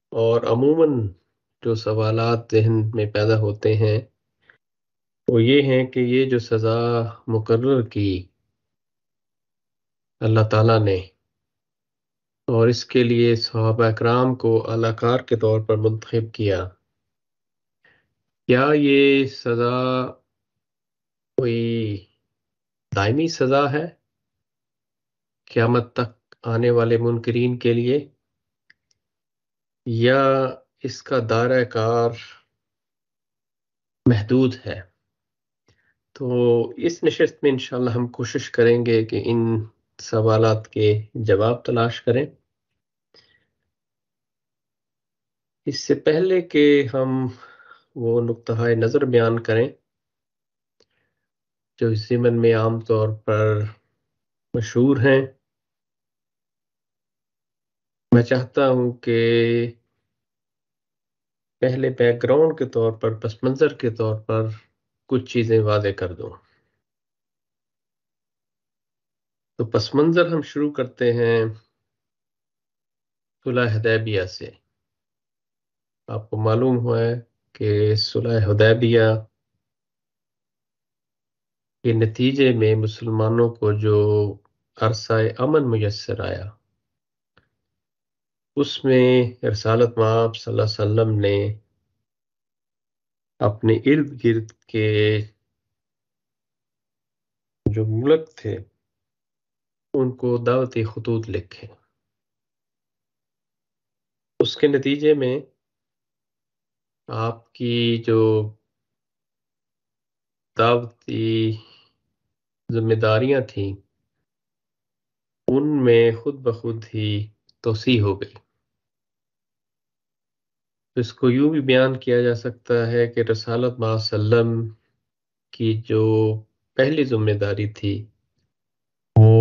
اور عموماً جو سوالات ذہن میں پیدا ہوتے ہیں وہ یہ ہیں کہ یہ جو سزا مقرر کی اللہ تعالیٰ نے اور اس کے لیے صحابہ اکرام کو اعلی کار کے طور پر منتخب کیا، کیا یہ سزا کوئی دائمی سزا ہے قیامت تک آنے والے منکرین کے لیے، یا اس کا دائرہ کار محدود ہے؟ تو اس نشست میں انشاءاللہ ہم کوشش کریں گے کہ ان سوالات کے جواب تلاش کریں۔ اس سے پہلے کہ ہم وہ نقطہ نظر بیان کریں جو اس ضمن میں عام طور پر مشہور ہیں، میں چاہتا ہوں کہ پہلے بیک گراؤنڈ کے طور پر، پس منظر کے طور پر کچھ چیزیں واضح کر دوں۔ تو پس منظر ہم شروع کرتے ہیں صلح حدیبیہ سے۔ آپ کو معلوم ہوا ہے کہ صلح حدیبیہ کے نتیجے میں مسلمانوں کو جو عرصہ امن میسر آیا، اس میں رسالت مآب صلی اللہ علیہ وسلم نے اپنے ارد گرد کے جو ملک تھے ان کو دعوتی خطوط لکھے۔ اس کے نتیجے میں آپ کی جو دعوتی ذمہ داریاں تھیں ان میں خود بخود ہی توسیع ہو گئی۔ اس کو یوں بھی بیان کیا جا سکتا ہے کہ رسالت مآب صلی اللہ علیہ وسلم کی جو پہلی ذمہ داری تھی وہ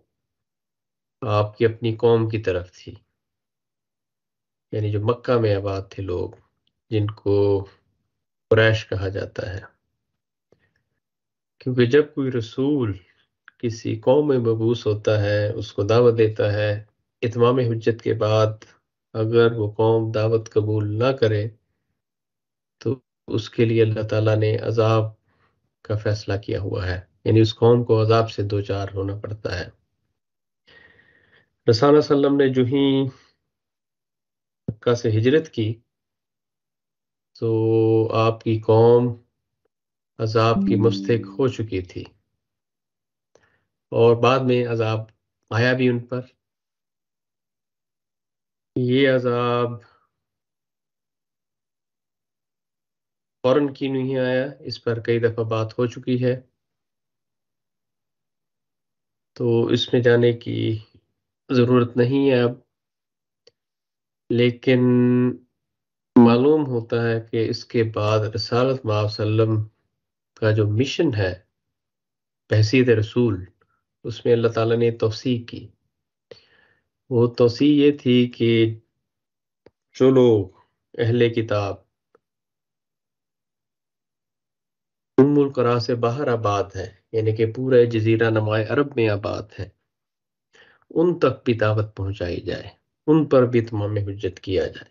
آپ کی اپنی قوم کی طرف تھی، یعنی جو مکہ میں آباد تھے لوگ، جن کو قریش کہا جاتا ہے۔ کیونکہ جب کوئی رسول کسی قوم میں مبعوث ہوتا ہے، اس کو دعوت دیتا ہے، اتمام حجت کے بعد اگر وہ قوم دعوت قبول نہ کرے تو اس کے لیے اللہ تعالیٰ نے عذاب کا فیصلہ کیا ہوا ہے، یعنی اس قوم کو عذاب سے دوچار ہونا پڑتا ہے۔ رسول صلی اللہ علیہ وسلم نے جو ہی مکہ سے ہجرت کی تو آپ کی قوم عذاب کی مستحق ہو چکی تھی، اور بعد میں عذاب آیا بھی ان پر۔ یہ عذاب فوراً کی نہیں آیا، اس پر کئی دفعہ بات ہو چکی ہے، تو اس میں جانے کی ضرورت نہیں ہے اب۔ لیکن معلوم ہوتا ہے کہ اس کے بعد رسالت مآب صلی اللہ علیہ وسلم کا جو مشن ہے بحیثیت رسول، اس میں اللہ تعالیٰ نے توسیع کی۔ وہ توسیع یہ تھی کہ جو لوگ اہل کتاب ام القریٰ سے باہر آباد ہیں، یعنی کہ پورے جزیرہ نمائے عرب میں آباد ہیں، ان تک بھی دعوت پہنچائی جائے، ان پر بھی تمام حجت کیا جائے۔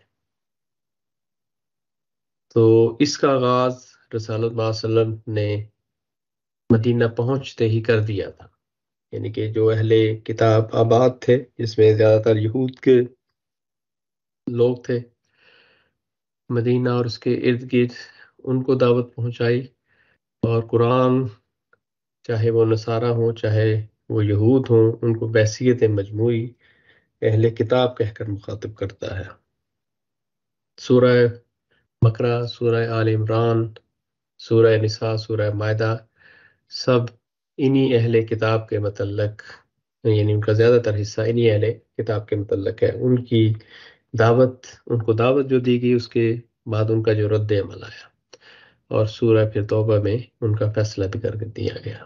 تو اس کا آغاز رسالت مآب صلی اللہ علیہ وسلم نے مدینہ پہنچتے ہی کر دیا تھا، یعنی کہ جو اہل کتاب آباد تھے جس میں زیادہ تر یہود کے لوگ تھے، مدینہ اور اس کے ارد گرد، ان کو دعوت پہنچائی، اور قرآن چاہے وہ نصارہ ہوں چاہے وہ یہود ہوں ان کو بحیثیت مجموعی اہل کتاب کہہ کر مخاطب کرتا ہے۔ سورہ بقرہ، سورہ آل عمران، سورہ نساء، سورہ مائدہ، سب انہی اہل کتاب کے متعلق، یعنی ان کا زیادہ تر حصہ انہی اہل کتاب کے متعلق ہے۔ ان کی دعوت، ان کو دعوت جو دی گئی اس کے بعد ان کا جو رد عمل آیا، اور سورہ پھر توبہ میں ان کا فیصلہ بھی کر دیا گیا۔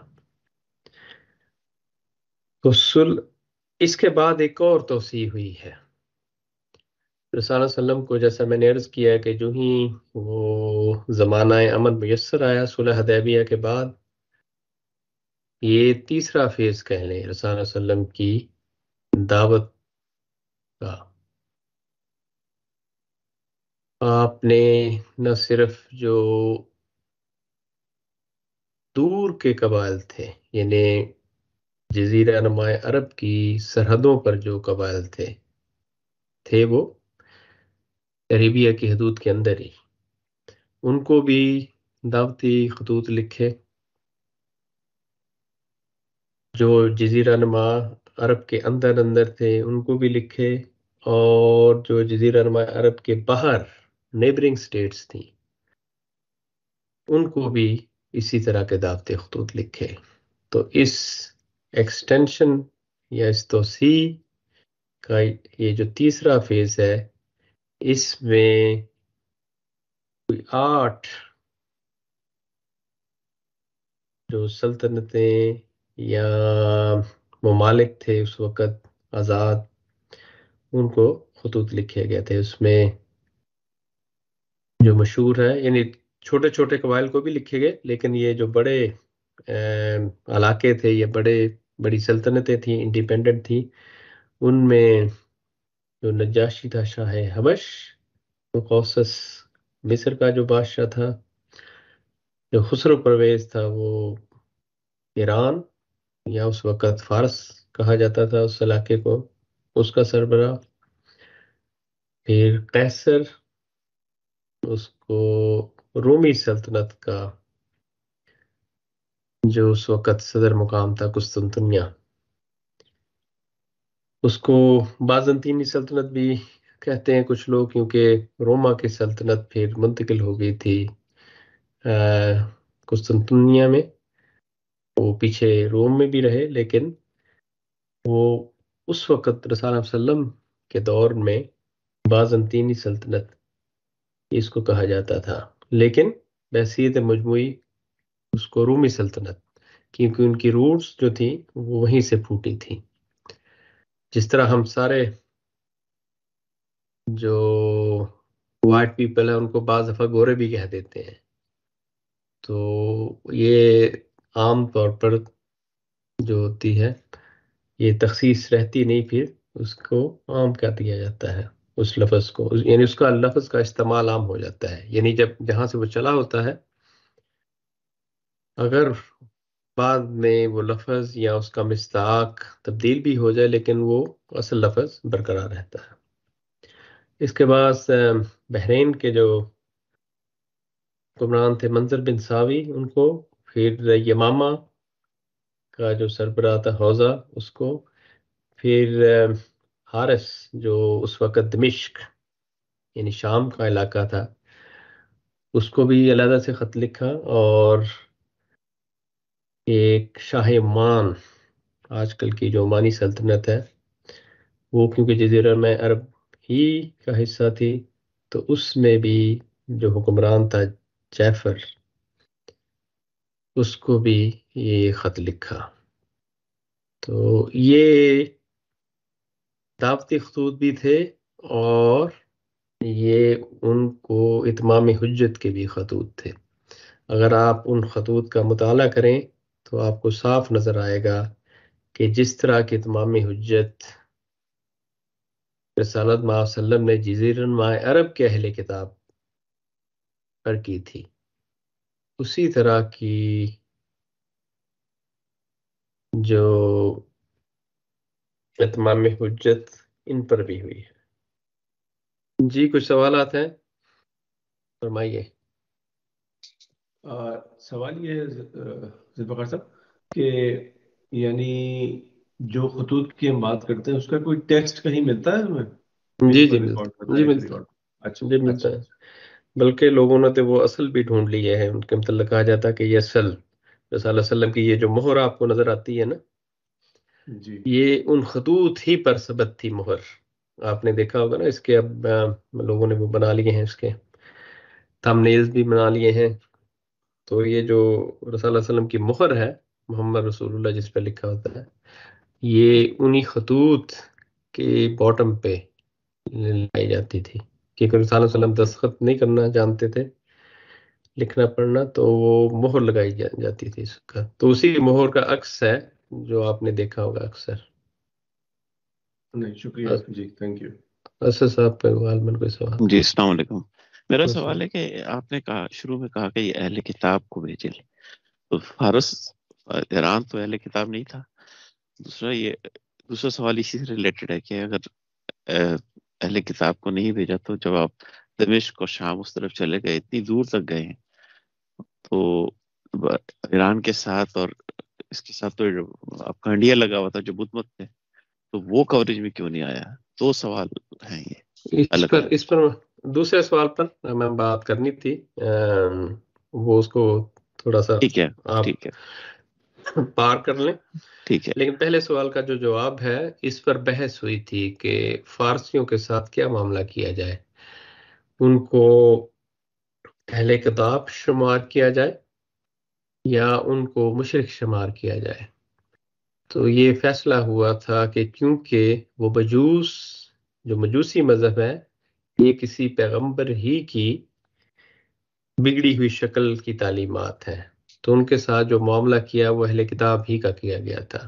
تو اس کے بعد ایک اور توسیع ہوئی ہے۔ رسول اللہ صلی اللہ علیہ وسلم کو، جیسا میں نے عرض کیا کہ جو ہی وہ زمانہ امن میسر آیا صلح حدیبیہ کے بعد، یہ تیسرا فیز کہہ لیں رسول اللہ صلی اللہ علیہ وسلم کی دعوت کا۔ آپ نے نہ صرف جو دور کے قبائل تھے، یعنی جزیرہ نما عرب کی سرحدوں پر جو قبائل تھے وہ عربیہ کی حدود کے اندر ہی، ان کو بھی دعوتی خطوط لکھے. جو جزیرہ نما عرب کے اندر تھے ان کو بھی لکھے، اور جو جزیرہ نما عرب کے باہر نیبرنگ سٹیٹس تھیں ان کو بھی اسی طرح کے دعوتی خطوط لکھے. تو اس ایکسٹینشن یا اس توسیع کا یہ جو تیسرا فیز ہے، اس میں کوئی 8 جو سلطنتیں یا ممالک تھے اس وقت آزاد، ان کو خطوط لکھے گئے تھے. اس میں جو مشہور ہے، یعنی چھوٹے چھوٹے قبائل کو بھی لکھے گئے، لیکن یہ جو بڑے علاقے تھے یا بڑی سلطنتیں تھیں، انڈیپینڈنٹ تھیں، ان میں جو نجاشی تھا شاہ حبش، قوسس مصر کا جو بادشاہ تھا، جو خسرو پرویز تھا وہ ایران یا اس وقت فارس کہا جاتا تھا اس علاقے کو، اس کا سربراہ. پھر قیصر، اس کو رومی سلطنت کا جو اس وقت صدر مقام تھا قسطنطنیہ، اس کو بازنطینی سلطنت بھی کہتے ہیں کچھ لوگ، کیونکہ روما کی سلطنت پھر منتقل ہو گئی تھی قسطنطنیہ میں. وہ پیچھے روم میں بھی رہے، لیکن وہ اس وقت رسول اللہ صلی اللہ علیہ وسلم کے دور میں بازنطینی سلطنت اس کو کہا جاتا تھا، لیکن بحیثیت مجموعی اس کو رومی سلطنت، کیونکہ ان کی روٹس جو تھیں وہ وہیں سے پھوٹی تھیں. جس طرح ہم سارے جو وائٹ پیپل ہیں ان کو بعض دفعہ گورے بھی کہہ دیتے ہیں، تو یہ عام طور پر جو ہوتی ہے یہ تخصیص رہتی نہیں، پھر اس کو عام کہہ دیا جاتا ہے اس لفظ کو، یعنی اس کا لفظ کا استعمال عام ہو جاتا ہے. یعنی جہاں سے وہ چلا ہوتا ہے، اگر بعد میں وہ لفظ یا اس کا مصداق تبدیل بھی ہو جائے، لیکن وہ اصل لفظ برقرار رہتا ہے. اس کے بعد بحرین کے جو حکمران تھے منظر بن ساوی، ان کو، پھر یمامہ کا جو سربراہ تھا حوزہ، اس کو، پھر حارث جو اس وقت دمشق یعنی شام کا علاقہ تھا، اس کو بھی علیحدہ سے خط لکھا. اور ایک شاہ عمان، آج کل کی جو عمانی سلطنت ہے، وہ کیونکہ جزیرہ میں عرب ہی کا حصہ تھی، تو اس میں بھی جو حکمران تھا جعفر، اس کو بھی یہ خط لکھا. تو یہ دعوتی خطوط بھی تھے، اور یہ ان کو اتمام حجت کے بھی خطوط تھے. اگر آپ ان خطوط کا مطالعہ کریں تو آپ کو صاف نظر آئے گا کہ جس طرح کی اتمام حجت رسالت صلی اللہ علیہ وسلم نے جزیرہ نما عرب کے اہل کتاب پر کی تھی، اسی طرح کی جو اتمام حجت ان پر بھی ہوئی ہے. جی کچھ سوالات ہیں، فرمائیے. سوال یہ ہے ذوالفقار صاحب کہ یعنی جو خطوط کی ہم بات کرتے ہیں اس کا کوئی ٹیکسٹ کہیں ملتا ہے ہمیں؟ جی ملتا ہے. اچھا جی ملتا ہے، بلکہ لوگوں نے تو وہ اصل بھی ڈھونڈ لیے ہیں. ان کے متعلق کہا جاتا ہے کہ یہ اصل رسول اللہ صلی اللہ علیہ وسلم کی یہ جو مہر آپ کو نظر آتی ہے نا، جی یہ ان خطوط ہی پر ثبت تھی مہر. آپ نے دیکھا ہوگا نا، اس کے اب لوگوں نے وہ بنا لیے ہیں، اس کے تھمبنیلز بھی بنا لیے ہیں. تو یہ جو رسول اللہ صلی اللہ علیہ وسلم کی مہر ہے، محمد رسول اللہ جس پہ لکھا ہوتا ہے، یہ انہی خطوط کے باٹم پہ لائی جاتی تھی، کیونکہ رسول اللہ صلی اللہ علیہ وسلم دستخط نہیں کرنا جانتے تھے، لکھنا پڑھنا، تو وہ مہر لگائی جاتی تھی اس کا. تو اسی مہر کا عکس ہے جو آپ نے دیکھا ہوگا اکثر. نہیں، شکریہ جی، تھینک یو. اسد صاحب کا سوال، من کوئی سوال؟ جی السلام علیکم. میرا سوال ہے کہ آپ نے کہا شروع میں کہا کہ یہ اہل کتاب کو بھیجے، تو فارس ایران تو اہل کتاب نہیں تھا؟ دوسرا سوال اسی سے ریلیٹڈ ہے کہ اگر اہل کتاب کو نہیں بھیجا تو جب آپ دمشق اور شام اس طرف چلے گئے، اتنی دور تک گئے ہیں، تو ایران کے ساتھ اور اس کے ساتھ تو آپ کا انڈیا لگا ہوا تھا جو بدھ مت تھے، تو وہ کوریج میں کیوں نہیں آیا؟ دو سوال ہیں یہ الگ الگ۔ اس پر دوسرے سوال پر میں بات کرنی تھی، وہ اس کو تھوڑا سا ٹھیک ہے آپ ٹھیک ہے پار کر لیں، ٹھیک ہے۔ لیکن پہلے سوال کا جو جواب ہے اس پر بحث ہوئی تھی کہ فارسیوں کے ساتھ کیا معاملہ کیا جائے، ان کو اہل کتاب شمار کیا جائے یا ان کو مشرک شمار کیا جائے؟ تو یہ فیصلہ ہوا تھا کہ کیونکہ وہ جو مجوسی مذہب ہے، یہ کسی پیغمبر ہی کی بگڑی ہوئی شکل کی تعلیمات ہیں، تو ان کے ساتھ جو معاملہ کیا وہ اہل کتاب ہی کا کیا گیا تھا۔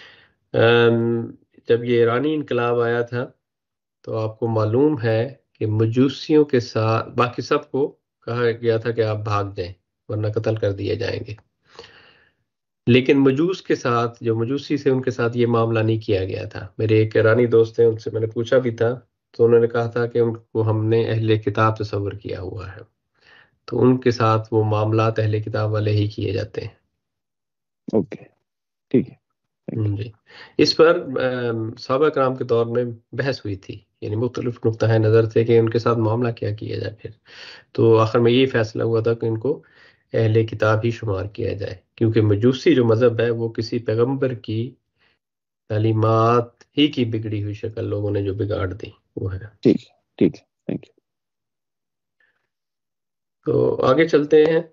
جب یہ ایرانی انقلاب آیا تھا تو آپ کو معلوم ہے کہ مجوسیوں کے ساتھ باقی سب کو کہا گیا تھا کہ آپ بھاگ جائیں ورنہ قتل کر دیے جائیں گے، لیکن مجوس کے ساتھ جو مجوسی سے ان کے ساتھ یہ معاملہ نہیں کیا گیا تھا۔ میرے ایک ایرانی دوست ہیں، ان سے میں نے پوچھا بھی تھا، تو انہوں نے کہا تھا کہ ان کو ہم نے اہل کتاب تصور کیا ہوا ہے، تو ان کے ساتھ وہ معاملات اہل کتاب والے ہی کیے جاتے ہیں۔ اوکے ٹھیک ہے۔ جی، اس پر صحابہ کرام کے دور میں بحث ہوئی تھی، یعنی مختلف نقطہ نظر تھے کہ ان کے ساتھ معاملہ کیا کیا جائے پھر، تو آخر میں یہ فیصلہ ہوا تھا کہ ان کو اہل کتاب ہی شمار کیا جائے، کیونکہ مجوسی جو مذہب ہے وہ کسی پیغمبر کی تعلیمات ہی کی بگڑی ہوئی شکل لوگوں نے جو بگاڑ دی وہ ہے۔ ٹھیک ہے ٹھیک ہے، تھینک یو۔ تو آگے چلتے ہیں۔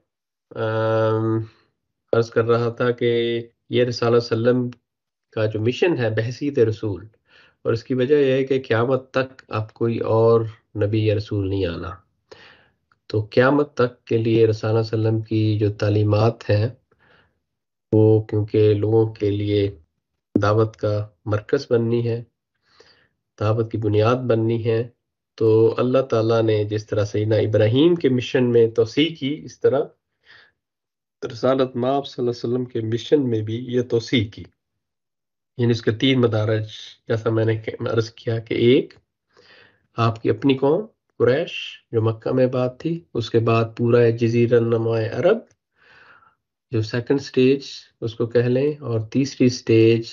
عرض کر رہا تھا کہ یہ رسالہ صلی اللہ علیہ وسلم کا جو مشن ہے بحثیت رسول، اور اس کی وجہ یہ ہے کہ قیامت تک اب کوئی اور نبی یا رسول نہیں آنا، تو قیامت تک کے لیے رسالہ صلی اللہ علیہ وسلم کی جو تعلیمات ہیں وہ کیونکہ لوگوں کے لیے دعوت کا مرکز بننی ہے، دعوت کی بنیاد بننی ہے، تو اللہ تعالیٰ نے جس طرح سیدنا ابراہیم کے مشن میں توسیع کی، اس طرح رسالت مآب صلی اللہ علیہ وسلم کے مشن میں بھی یہ توسیع کی، یعنی اس کے 3 مدارج، جیسا میں نے عرض کیا کہ ایک آپ کی اپنی قوم قریش جو مکہ میں بات تھی، اس کے بعد پورا جزیرہ نما عرب جو سیکنڈ سٹیج اس کو کہہ لیں، اور تیسری سٹیج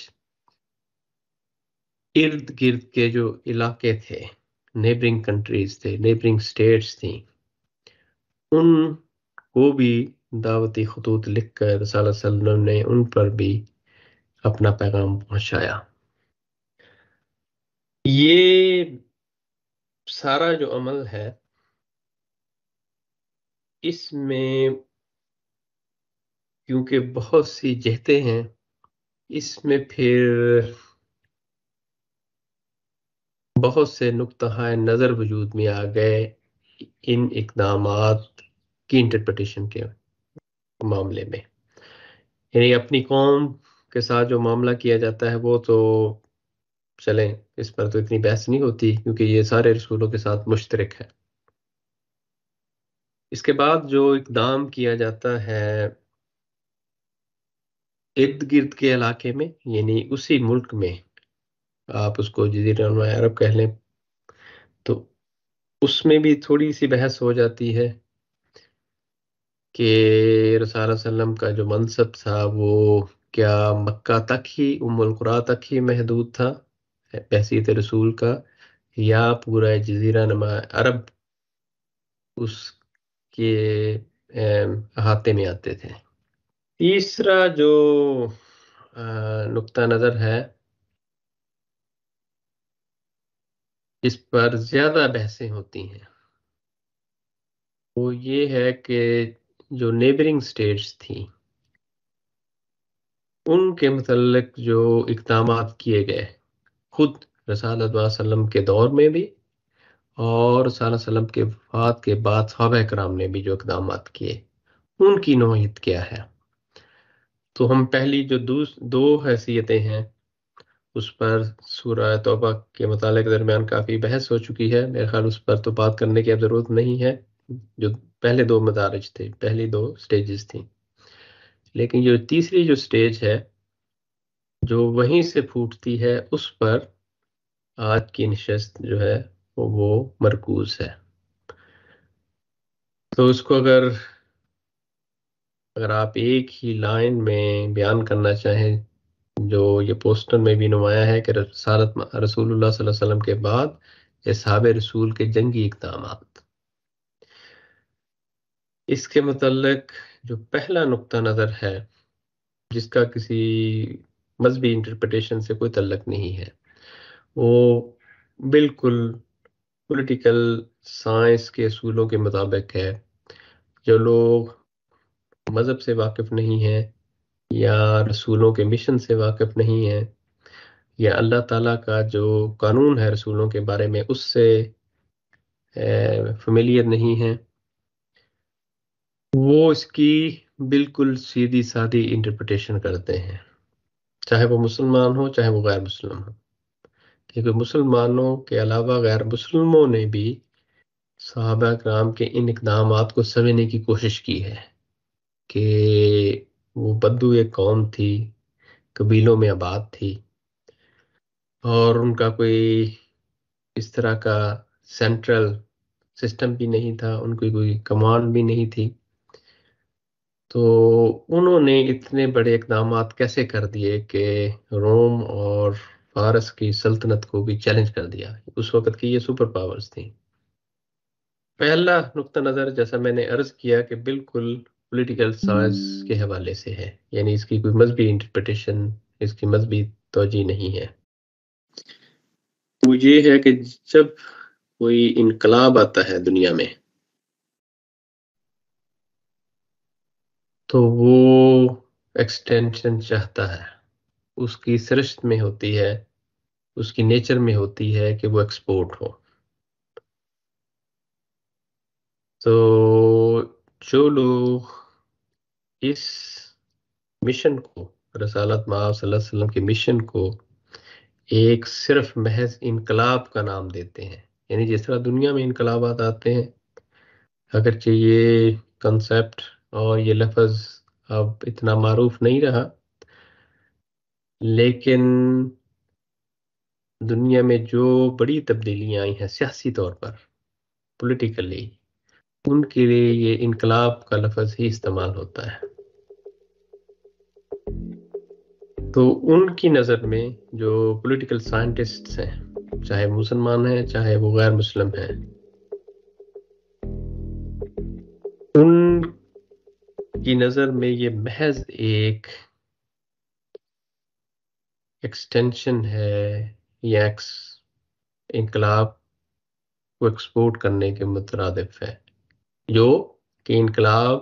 ارد گرد کے جو علاقے تھے، نیبرنگ کنٹریز تھے، نیبرنگ سٹیٹس تھیں، ان کو بھی دعوتی خطوط لکھ کر رسالہ صلی اللہ علیہ وسلم نے ان پر بھی اپنا پیغام پہنچایا۔ یہ سارا جو عمل ہے اس میں کیونکہ بہت سی جہتیں ہیں، اس میں پھر بہت سے نقطہ نظر وجود میں آ گئے ان اقدامات کی انٹرپریٹیشن کے معاملے میں، یعنی اپنی قوم کے ساتھ جو معاملہ کیا جاتا ہے وہ تو چلیں اس پر تو اتنی بحث نہیں ہوتی کیونکہ یہ سارے رسولوں کے ساتھ مشترک ہے۔ اس کے بعد جو اقدام کیا جاتا ہے ارد گرد کے علاقے میں، یعنی اسی ملک میں، آپ اس کو جزیرہ نما عرب کہہ لیں، تو اس میں بھی تھوڑی سی بحث ہو جاتی ہے کہ رسالہ صلی اللہ علیہ وسلم کا جو منصب تھا وہ کیا مکہ تک ہی، ام القریٰ تک ہی محدود تھا بحیثیت رسول کا، یا پورا جزیرہ نما عرب اس کے احاطے میں آتے تھے۔ تیسرا جو نقطہ نظر ہے اس پر زیادہ بحثیں ہوتی ہیں وہ یہ ہے کہ جو نیبرنگ سٹیٹس تھیں ان کے متعلق جو اقدامات کیے گئے، خود رسالت اللہ علیہ وسلم کے دور میں بھی اور رسالت اللہ علیہ وسلم کے وفات کے بعد صحابہ کرام نے بھی جو اقدامات کیے، ان کی نوعیت کیا ہے۔ تو ہم پہلی جو دو حیثیتیں ہیں اس پر سورہ توبہ کے متعلق درمیان کافی بحث ہو چکی ہے، میرے خیال اس پر تو بات کرنے کی اب ضرورت نہیں ہے۔ جو پہلے 2 مدارج تھے، پہلی 2 سٹیجز تھیں، لیکن جو تیسری جو سٹیج ہے جو وہیں سے پھوٹتی ہے، اس پر آج کی نشست جو ہے وہ مرکوز ہے۔ تو اس کو اگر آپ ایک ہی لائن میں بیان کرنا چاہیں، جو یہ پوسٹر میں بھی نمایاں ہے کہ رسالت رسول اللہ صلی اللہ علیہ وسلم کے بعد اصحاب رسول کے جنگی اقدامات، اس کے متعلق جو پہلا نقطہ نظر ہے جس کا کسی مذہبی انٹرپریٹیشن سے کوئی تعلق نہیں ہے، وہ بالکل پولیٹیکل سائنس کے اصولوں کے مطابق ہے۔ جو لوگ مذہب سے واقف نہیں ہیں یا رسولوں کے مشن سے واقف نہیں ہیں یا اللہ تعالیٰ کا جو قانون ہے رسولوں کے بارے میں اس سے فیملیئر نہیں ہیں، وہ اس کی بالکل سیدھی سادھی انٹرپریٹیشن کرتے ہیں، چاہے وہ مسلمان ہو چاہے وہ غیر مسلم ہو، کیونکہ مسلمانوں کے علاوہ غیر مسلموں نے بھی صحابہ کرام کے ان اقدامات کو سمجھنے کی کوشش کی ہے کہ وہ بدو ایک قوم تھی، قبیلوں میں آباد تھی، اور ان کا کوئی اس طرح کا سینٹرل سسٹم بھی نہیں تھا، ان کی کوئی کمانڈ بھی نہیں تھی، تو انہوں نے اتنے بڑے اقدامات کیسے کر دیے کہ روم اور فارس کی سلطنت کو بھی چیلنج کر دیا۔ اس وقت کی یہ سپر پاورز تھیں۔ پہلا نقطہ نظر جیسا میں نے عرض کیا کہ بالکل پولیٹیکل سائنس کے حوالے سے ہے، یعنی اس کی کوئی مذہبی انٹرپریٹیشن، اس کی مذہبی توجہ نہیں ہے۔ وہ یہ ہے کہ جب کوئی انقلاب آتا ہے دنیا میں تو وہ ایکسٹینشن چاہتا ہے، اس کی سرشت میں ہوتی ہے، اس کی نیچر میں ہوتی ہے کہ وہ ایکسپورٹ ہو۔ تو جو لوگ اس مشن کو، رسالت مآب صلی اللہ علیہ وسلم کے مشن کو ایک صرف محض انقلاب کا نام دیتے ہیں، یعنی جس طرح دنیا میں انقلابات آتے ہیں، اگرچہ یہ کنسیپٹ اور یہ لفظ اب اتنا معروف نہیں رہا، لیکن دنیا میں جو بڑی تبدیلیاں آئی ہیں سیاسی طور پر، پولیٹیکلی، ان کے لیے یہ انقلاب کا لفظ ہی استعمال ہوتا ہے۔ تو ان کی نظر میں جو پولیٹیکل سائنٹسٹس ہیں، چاہے مسلمان ہیں چاہے وہ غیر مسلم ہیں، ان کی نظر میں یہ محض ایک ایکسٹینشن ہے یا انقلاب کو ایکسپورٹ کرنے کے مترادف ہے، جو کہ انقلاب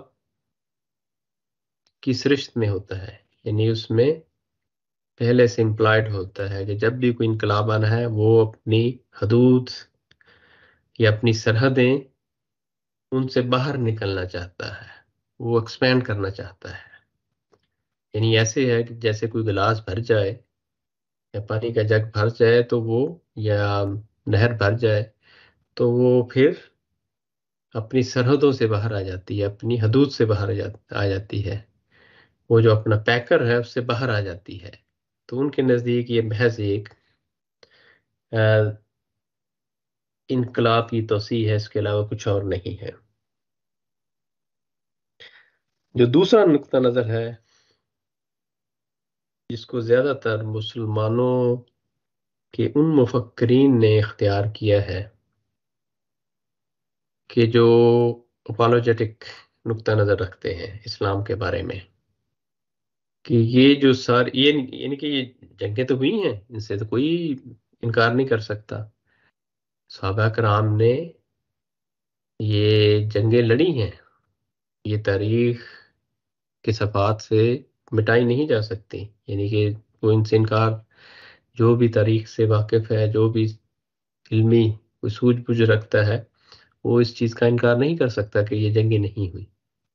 کی سرشت میں ہوتا ہے، یعنی اس میں پہلے سے امپلائڈ ہوتا ہے کہ جب بھی کوئی انقلاب آنا ہے وہ اپنی حدود یا اپنی سرحدیں ان سے باہر نکلنا چاہتا ہے، وہ ایکسپینڈ کرنا چاہتا ہے۔ یعنی ایسے ہے کہ جیسے کوئی گلاس بھر جائے یا پانی کا جگ بھر جائے تو وہ، یا نہر بھر جائے تو وہ پھر اپنی سرحدوں سے باہر آ جاتی ہے، اپنی حدود سے باہر آ جاتی ہے، وہ جو اپنا پیکر ہے اس سے باہر آ جاتی ہے۔ تو ان کے نزدیک یہ محض ایک انقلاب کی توسیع ہے، اس کے علاوہ کچھ اور نہیں ہے۔ جو دوسرا نقطہ نظر ہے جس کو زیادہ تر مسلمانوں کے ان مفکرین نے اختیار کیا ہے کہ جو اپالوجیٹک نقطہ نظر رکھتے ہیں اسلام کے بارے میں، کہ یہ جو یعنی کہ یہ جنگیں تو ہوئی ہیں، ان سے تو کوئی انکار نہیں کر سکتا، صحابہ کرام نے یہ جنگیں لڑی ہیں، یہ تاریخ کے صفحات سے مٹائی نہیں جا سکتی، یعنی کہ وہ ان سے انکار، جو بھی تاریخ سے واقف ہے، جو بھی علمی کوئی سوجھ بوجھ رکھتا ہے، وہ اس چیز کا انکار نہیں کر سکتا کہ یہ جنگیں نہیں ہوئی۔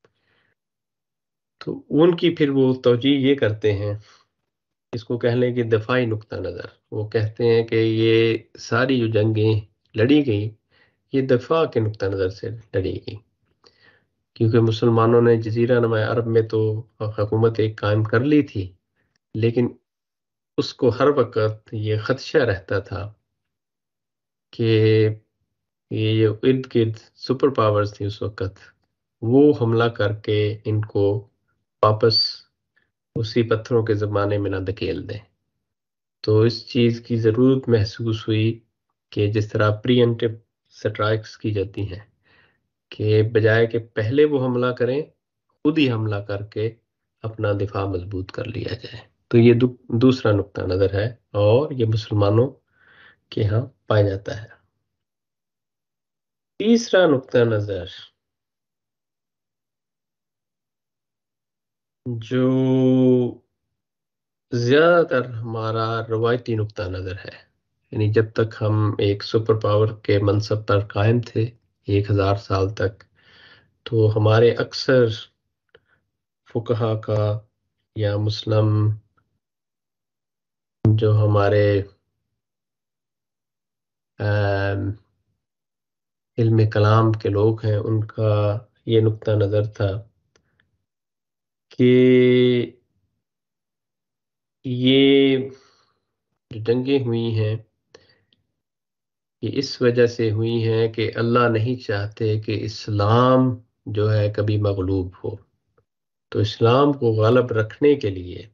تو ان کی پھر وہ توجیہ یہ کرتے ہیں، اس کو کہہ لیں کہ دفاعی نقطہ نظر، وہ کہتے ہیں کہ یہ ساری جو جنگیں لڑی گئی یہ دفاع کے نقطہ نظر سے لڑی گئی، کیونکہ مسلمانوں نے جزیرہ نما عرب میں تو حکومت ایک قائم کر لی تھی، لیکن اس کو ہر وقت یہ خدشہ رہتا تھا کہ یہ جو ارد گرد سپر پاورز تھی اس وقت، وہ حملہ کر کے ان کو واپس اسی پتھروں کے زمانے میں نہ دھکیل دیں۔ تو اس چیز کی ضرورت محسوس ہوئی کہ جس طرح پری ایمپٹیو سٹرائکس کی جاتی ہیں، کہ بجائے کہ پہلے وہ حملہ کریں، خود ہی حملہ کر کے اپنا دفاع مضبوط کر لیا جائے۔ تو یہ دوسرا نقطہ نظر ہے، اور یہ مسلمانوں کے ہاں پایا جاتا ہے۔ تیسرا نقطہ نظر جو زیادہ تر ہمارا روایتی نقطہ نظر ہے، یعنی جب تک ہم ایک سپر پاور کے منصب پر قائم تھے 1000 سال تک، تو ہمارے اکثر فقہا کا یا مسلم جو ہمارے علم کلام کے لوگ ہیں، ان کا یہ نقطہ نظر تھا کہ یہ جو جنگیں ہوئی ہیں یہ اس وجہ سے ہوئی ہیں کہ اللہ نہیں چاہتے کہ اسلام جو ہے کبھی مغلوب ہو۔ تو اسلام کو غالب رکھنے کے لیے،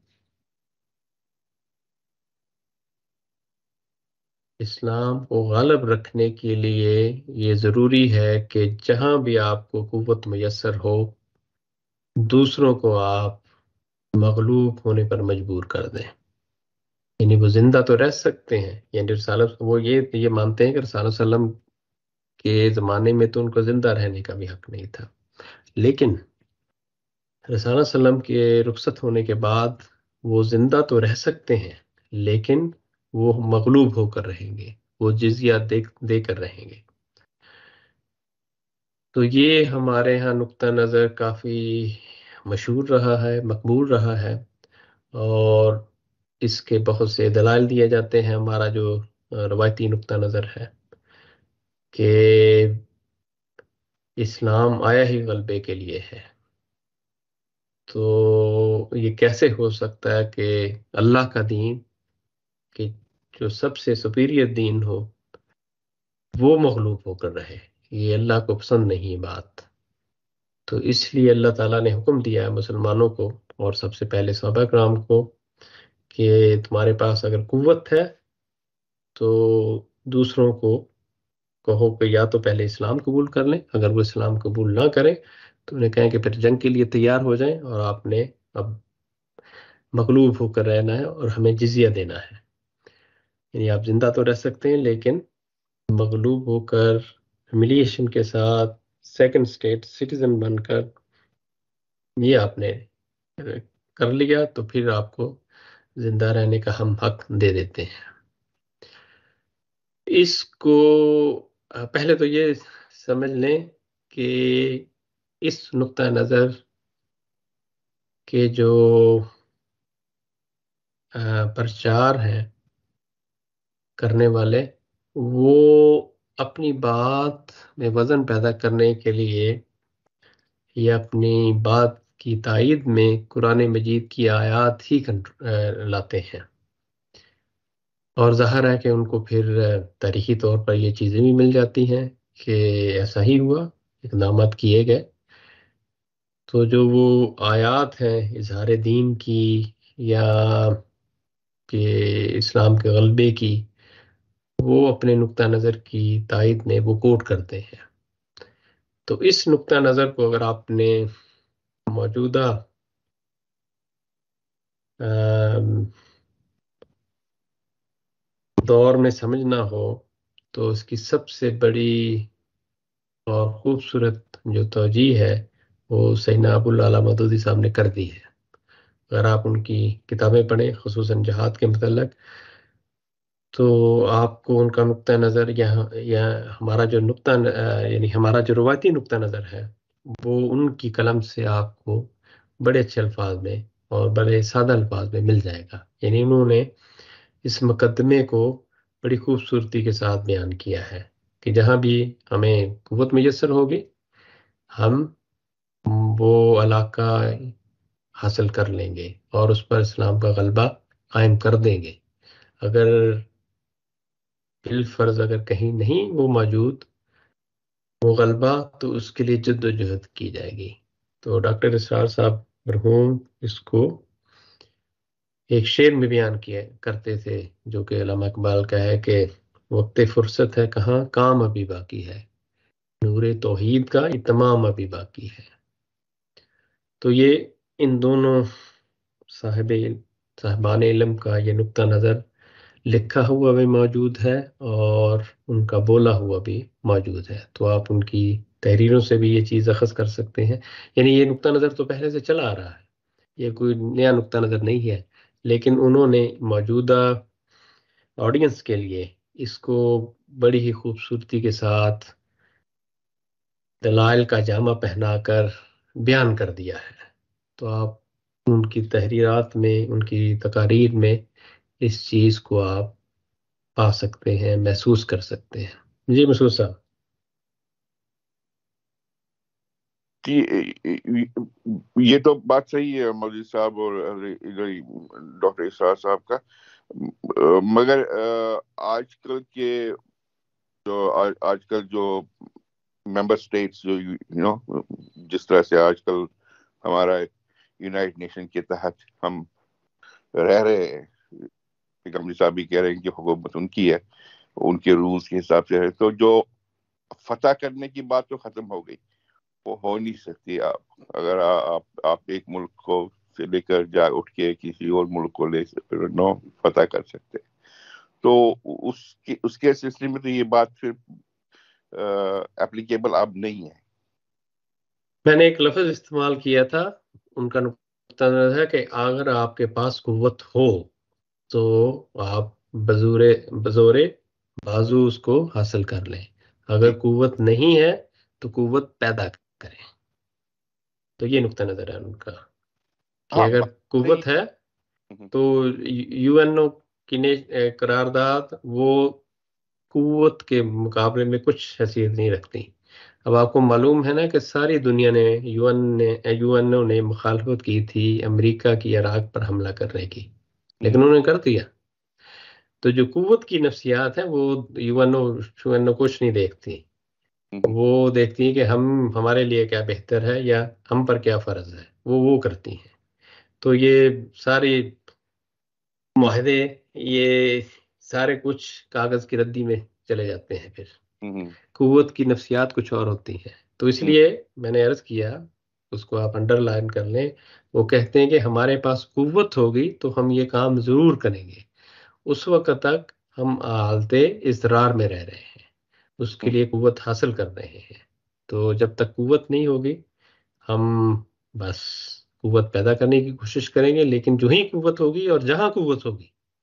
اسلام کو غالب رکھنے کے لیے یہ ضروری ہے کہ جہاں بھی آپ کو قوت میسر ہو، دوسروں کو آپ مغلوب ہونے پر مجبور کر دیں۔ یعنی وہ زندہ تو رہ سکتے ہیں، یعنی رسالت وہ یہ مانتے ہیں کہ رسالت صلی اللہ علیہ وسلم کے زمانے میں تو ان کو زندہ رہنے کا بھی حق نہیں تھا، لیکن رسالت صلی اللہ علیہ وسلم کے رخصت ہونے کے بعد وہ زندہ تو رہ سکتے ہیں، لیکن وہ مغلوب ہو کر رہیں گے، وہ جزیہ دے کر رہیں گے۔ تو یہ ہمارے ہاں نقطہ نظر کافی مشہور رہا ہے، مقبول رہا ہے، اور اس کے بہت سے دلائل دیے جاتے ہیں۔ ہمارا جو روایتی نقطہ نظر ہے کہ اسلام آیا ہی غلبے کے لیے ہے، تو یہ کیسے ہو سکتا ہے کہ اللہ کا دین، کہ جو سب سے سپیریئر دین ہو، وہ مغلوب ہو کر رہے؟ یہ اللہ کو پسند نہیں بات۔ تو اس لیے اللہ تعالیٰ نے حکم دیا ہے مسلمانوں کو، اور سب سے پہلے صحابہ کرام کو، کہ تمہارے پاس اگر قوت ہے تو دوسروں کو کہو کہ یا تو پہلے اسلام قبول کر لیں، اگر وہ اسلام قبول نہ کریں تو انہیں کہیں کہ پھر جنگ کے لیے تیار ہو جائیں، اور آپ نے اب مغلوب ہو کر رہنا ہے اور ہمیں جزیہ دینا ہے۔ یعنی آپ زندہ تو رہ سکتے ہیں، لیکن مغلوب ہو کر ہیوملیشن کے ساتھ سیکنڈ اسٹیٹ سٹیزن بن کر یہ آپ نے کر لیا، تو پھر آپ کو زندہ رہنے کا ہم حق دے دیتے ہیں۔ اس کو پہلے تو یہ سمجھ لیں کہ اس نقطہ نظر کے جو پرچار ہیں کرنے والے، وہ اپنی بات میں وزن پیدا کرنے کے لیے یا اپنی بات کی تائید میں قرآن مجید کی آیات ہی لاتے ہیں، اور ظاہر ہے کہ ان کو پھر تاریخی طور پر یہ چیزیں بھی مل جاتی ہیں کہ ایسا ہی ہوا، اقدامات کیے گئے۔ تو جو وہ آیات ہیں اظہار دین کی یا کہ اسلام کے غلبے کی، وہ اپنے نقطہ نظر کی تائید میں وہ کوٹ کرتے ہیں۔ تو اس نقطہ نظر کو اگر آپ نے موجودہ دور میں سمجھنا ہو، تو اس کی سب سے بڑی اور خوبصورت جو توجیہ ہے وہ سیدنا ابو العلا مودودی صاحب نے کر دی ہے۔ اگر آپ ان کی کتابیں پڑھیں خصوصاً جہاد کے متعلق، تو آپ کو ان کا نقطہ نظر یا ہمارا جو یعنی ہمارا جو روایتی نقطہ نظر ہے، وہ ان کی قلم سے آپ کو بڑے اچھے الفاظ میں اور بڑے سادہ الفاظ میں مل جائے گا۔ یعنی انہوں نے اس مقدمے کو بڑی خوبصورتی کے ساتھ بیان کیا ہے کہ جہاں بھی ہمیں قوت میسر ہوگی ہم وہ علاقہ حاصل کر لیں گے اور اس پر اسلام کا غلبہ قائم کر دیں گے. اگر بالفرض اگر کہیں نہیں وہ موجود وہ غلبہ تو اس کے لیے جد و جہد کی جائے گی. تو ڈاکٹر اسرار صاحب مرحوم اس کو ایک شعر میں بیان کیا کرتے تھے جو کہ علامہ اقبال کا ہے کہ وقت فرصت ہے کہاں کام ابھی باقی ہے، نور توحید کا اتمام ابھی باقی ہے. تو یہ ان دونوں صاحبان علم کا یہ نقطہ نظر لکھا ہوا بھی موجود ہے اور ان کا بولا ہوا بھی موجود ہے. تو آپ ان کی تحریروں سے بھی یہ چیز اخذ کر سکتے ہیں. یعنی یہ نقطہ نظر تو پہلے سے چلا آ رہا ہے، یہ کوئی نیا نقطہ نظر نہیں ہے، لیکن انہوں نے موجودہ آڈینس کے لیے اس کو بڑی ہی خوبصورتی کے ساتھ دلائل کا جامہ پہنا کر بیان کر دیا ہے. تو آپ ان کی تحریرات میں ان کی تقاریر میں اس چیز کو آپ پا سکتے ہیں، محسوس کر سکتے ہیں. جی مسعود صاحب. جی یہ تو بات صحیح ہے مولوی صاحب اور ڈاکٹر اسرار صاحب کا، مگر آج کل جو ممبر اسٹیٹس جو جس طرح سے آج کل ہمارا یونائٹڈ نیشن کے تحت ہم رہ رہے ہیں، کملی صاحب بھی کہہ رہے ہیں کہ حکومت ان کی ہے، ان کے رولز کے حساب سے ہے، تو جو فتح کرنے کی بات تو ختم ہو گئی، وہ ہو نہیں سکتی. اگر آپ ایک ملک کو سے لے کر جا اٹھ کے کسی اور ملک کو فتح کر سکتے، تو اس کے سلسلے میں تو یہ بات پھر اپلیکیبل اب نہیں ہے. میں نے ایک لفظ استعمال کیا تھا، ان کا نقطہ نظر ہے کہ اگر آپ کے پاس قوت ہو تو آپ بزور بازو اس کو حاصل کر لیں، اگر قوت نہیں ہے تو قوت پیدا کریں. تو یہ نقطہ نظر ہے ان کا کہ اگر قوت ہے تو یو این او کی قرارداد وہ قوت کے مقابلے میں کچھ حیثیت نہیں رکھتی. اب آپ کو معلوم ہے نا کہ ساری دنیا نے یو این او نے مخالفت کی تھی امریکہ کی عراق پر حملہ کرنے کی، لیکن انہوں نے کر دیا. تو جو قوت کی نفسیات ہیں وہ یو این او کچھ نہیں دیکھتی، وہ دیکھتی ہیں کہ ہمارے لیے کیا بہتر ہے یا ہم پر کیا فرض ہے، وہ کرتی ہیں. تو یہ سارے معاہدے یہ سارے کچھ کاغذ کی ردی میں چلے جاتے ہیں، پھر قوت کی نفسیات کچھ اور ہوتی ہیں. تو اس لیے میں نے عرض کیا، اس کو آپ انڈر لائن کر لیں، وہ کہتے ہیں کہ ہمارے پاس قوت ہوگی تو ہم یہ کام ضرور کریں گے، اس وقت تک ہم حالت اضطرار میں رہ رہے ہیں، اس کے لیے قوت حاصل کر رہے ہیں. تو جب تک قوت نہیں ہوگی ہم بس قوت پیدا کرنے کی کوشش کریں گے، لیکن جو ہی قوت ہوگی اور جہاں قوت ہوگی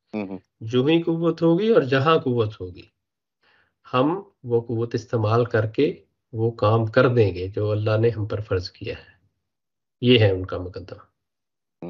ہم وہ قوت استعمال کر کے وہ کام کر دیں گے جو اللہ نے ہم پر فرض کیا ہے. یہ ہے ان کا مقدمہ.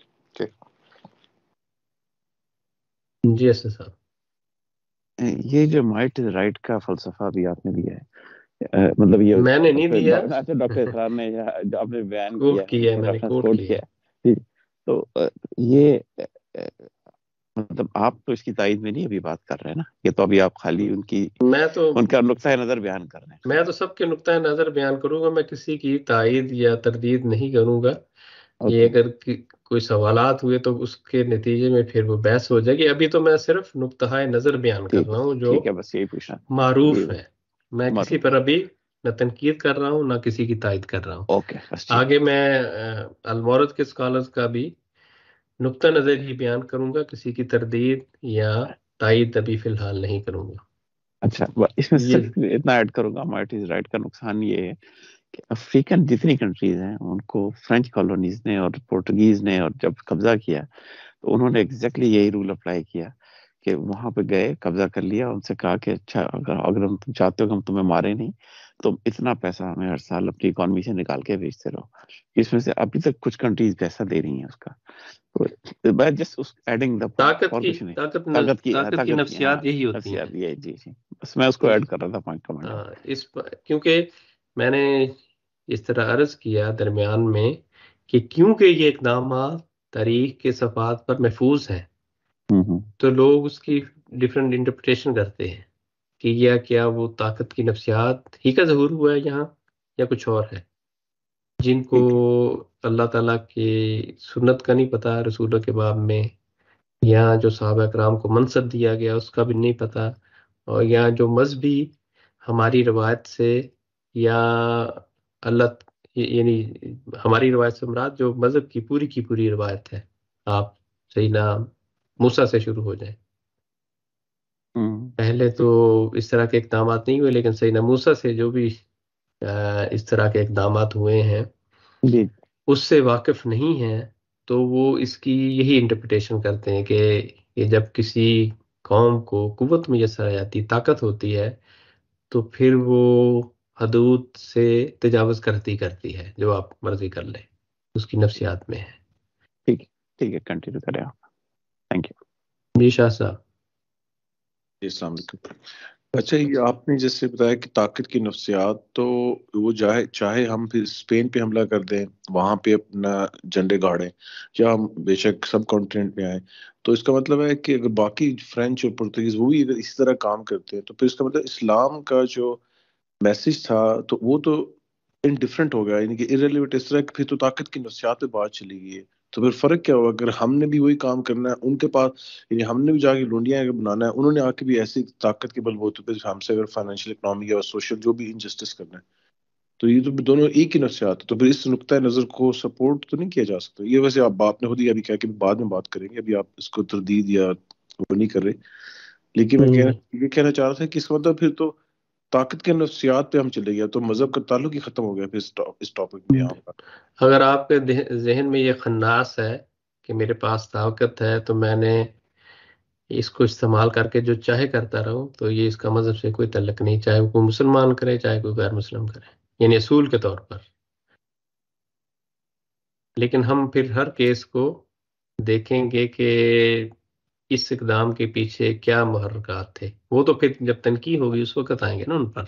جی اسد صاحب. یہ جو مائٹ از رائٹ کا فلسفہ بھی آپ نے دیا ہے، مطلب یہ میں نے نہیں دیا، اچھا ڈاکٹر اسرار نے جو آپ نے بیان کیا میں نے کوٹ کیا. تو یہ مطلب آپ تو اس کی تائید میں نہیں ابھی بات کر رہے ہیں نا، یہ تو ابھی آپ خالی ان کا نقطۂ نظر بیان کر رہے ہیں. میں تو سب کے نقطۂ نظر بیان کروں گا، میں کسی کی تائید یا تردید نہیں کروں گا. یہ اگر کوئی سوالات ہوئے تو اس کے نتیجے میں پھر وہ بحث ہو جائے گی. ابھی تو میں صرف نقطۂ نظر بیان کر رہا ہوں جو بس یہی پوچھنا معروف ہے. میں کسی پر ابھی نہ تنقید کر رہا ہوں نہ کسی کی تائید کر رہا ہوں. آگے میں المورد کے اسکالرز کا بھی نقطہ نظر ہی بیان کروں گا، کسی کی تردید یا تائید ابھی فی الحال نہیں کروں گا. اچھا اس میں صرف اتنا ایڈ کروں گا، مائٹ از رائٹ کا نقصان یہ ہے کہ افریقن جتنی کنٹریز ہیں ان کو فرینچ کالونیز نے اور پورٹوگیز نے اور جب قبضہ کیا تو انہوں نے ایگزیکٹلی یہی رول اپلائی کیا کہ وہاں پہ گئے، قبضہ کر لیا، ان سے کہا کہ اچھا اگر تم چاہتے ہو کہ ہم تمہیں مارے نہیں تو اتنا پیسہ ہمیں ہر سال اپنی اکانومی سے نکال کے بھیجتے رہو. اس میں سے ابھی تک کچھ کنٹریز پیسہ دے رہی ہیں اس کا. طاقت کی نفسیات یہی ہوتی ہیں. جی جی بس میں اس کو ایڈ کر رہا تھا پوائنٹ کمنٹ. کیونکہ میں نے اس طرح عرض کیا درمیان میں کہ کیونکہ یہ اقدامات تاریخ کے صفحات پر محفوظ ہیں تو لوگ اس کی ڈفرینٹ انٹرپریٹیشن کرتے ہیں کہ یہ کیا وہ طاقت کی نفسیات ہی کا ظہور ہوا ہے یہاں یا کچھ اور ہے، جن کو اللہ تعالیٰ کی سنت کا نہیں پتا، رسولوں کے باب میں، یا جو صحابہ کرام کو منصب دیا گیا اس کا بھی نہیں پتا، اور یا جو مذہبی ہماری روایت سے یا اللہ یعنی ہماری روایت سے مراد جو مذہب کی پوری روایت ہے. آپ سیدنا موسیٰ سے شروع ہو جائیں، پہلے تو اس طرح کے اقدامات نہیں ہوئے، لیکن سیدنا موسیٰ سے جو بھی اس طرح کے اقدامات ہوئے ہیں اس سے واقف نہیں ہیں، تو وہ اس کی یہی انٹرپریٹیشن کرتے ہیں کہ یہ جب کسی قوم کو قوت میسر آ جاتی، طاقت ہوتی ہے، تو پھر وہ حدود سے تجاوز کرتی ہے، جو آپ مرضی کر لیں، اس کی نفسیات میں ہے. ٹھیک ہے، کنٹینیو کریں آپ. Thank you. جی شاہ صاحب. السلام علیکم. اچھا، یہ آپ نے جیسے بتایا کہ طاقت کی نفسیات، تو وہ چاہے ہم پھر اسپین پہ حملہ کر دیں، وہاں پہ اپنا جھنڈے گاڑیں، یا ہم بے شک سب کانٹیننٹ میں آئیں، تو اس کا مطلب ہے کہ اگر باقی فرینچ اور پرتگیز وہ بھی اگر اسی طرح کام کرتے ہیں، تو پھر اس کا مطلب اسلام کا جو میسج تھا تو وہ تو انڈیفرنٹ ہو گیا، یعنی کہ irrelevant. اس طرح کہ پھر تو طاقت کی نفسیات پہ بات چلی گئی ہے. تو پھر فرق کیا ہوا اگر ہم نے بھی وہی کام کرنا ہے ان کے پاس، یعنی ہم نے بھی جا کے لونڈیاں اگر بنانا ہے، انہوں نے آ کے بھی ایسی طاقت کے بل بوتے پہ ہم سے اگر فائنینشیل اکنامی یا سوشل جو بھی انجسٹس کرنا ہے، تو یہ تو دونوں ایک ہی نفسیات ہے. تو پھر اس نقطۂ نظر کو سپورٹ تو نہیں کیا جا سکتا. یہ ویسے آپ نے خود ہی ابھی کہا کہ بعد میں بات کریں گے، ابھی آپ اس کو تردید یا وہ نہیں کر رہے، لیکن میں یہ کہنا چاہ رہا تھا کہ اس کا مطلب پھر تو طاقت کے نفسیات پہ ہم چلے گیا تو مذہب کا تعلق ہی ختم ہو گیا پھر اس ٹاپک میں. یہاں پر اگر آپ کے ذہن میں یہ خناس ہے کہ میرے پاس طاقت ہے تو میں نے اس کو استعمال کر کے جو چاہے کرتا رہوں، تو یہ اس کا مذہب سے کوئی تعلق نہیں، چاہے وہ کوئی مسلمان کرے چاہے کوئی غیر مسلم کرے، یعنی اصول کے طور پر. لیکن ہم پھر ہر کیس کو دیکھیں گے کہ اس اقدام کے پیچھے کیا محرکات تھے، وہ تو پھر جب تنقید ہوگی اس وقت آئیں گے نا ان پر،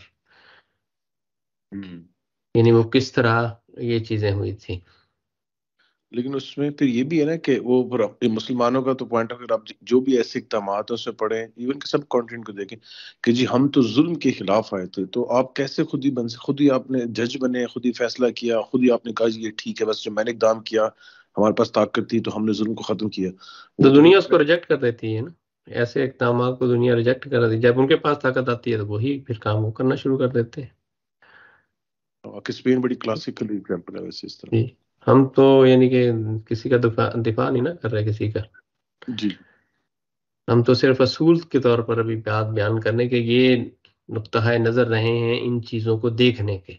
یعنی وہ کس طرح یہ چیزیں ہوئی تھیں. لیکن اس میں پھر یہ بھی ہے نا کہ وہ مسلمانوں کا تو پوائنٹ اگر آپ جو بھی ایسے اقدامات ہیں اس میں پڑھیں، ایون کہ سب کانٹیننٹ کو دیکھیں کہ جی ہم تو ظلم کے خلاف آئے تھے، تو آپ کیسے خود ہی آپ نے جج بنے، خود ہی فیصلہ کیا، خود ہی آپ نے کہا جی یہ ٹھیک ہے، بس جو میں نے اقدام کیا ہمارے پاس طاقت تھی تو ہم نے ظلم کو ختم کیا. تو دنیا اس کو ریجیکٹ کر دیتی ہے نا، ایسے اقدامات کو دنیا ریجیکٹ کر دیتی ہے. جب ان کے پاس طاقت آتی ہے تو وہی پھر کام وہ کرنا شروع کر دیتے ہیں. اسپین بڑی کلاسیکل ایگزامپل ہے ویسے اس طرح. ہم تو یعنی کہ کسی کا دفاع نہیں نا کر رہے کسی کا، جی ہم تو صرف اصول کے طور پر ابھی بات بیان کرنے کے یہ نقطۂ نظر رہے ہیں ان چیزوں کو دیکھنے کے.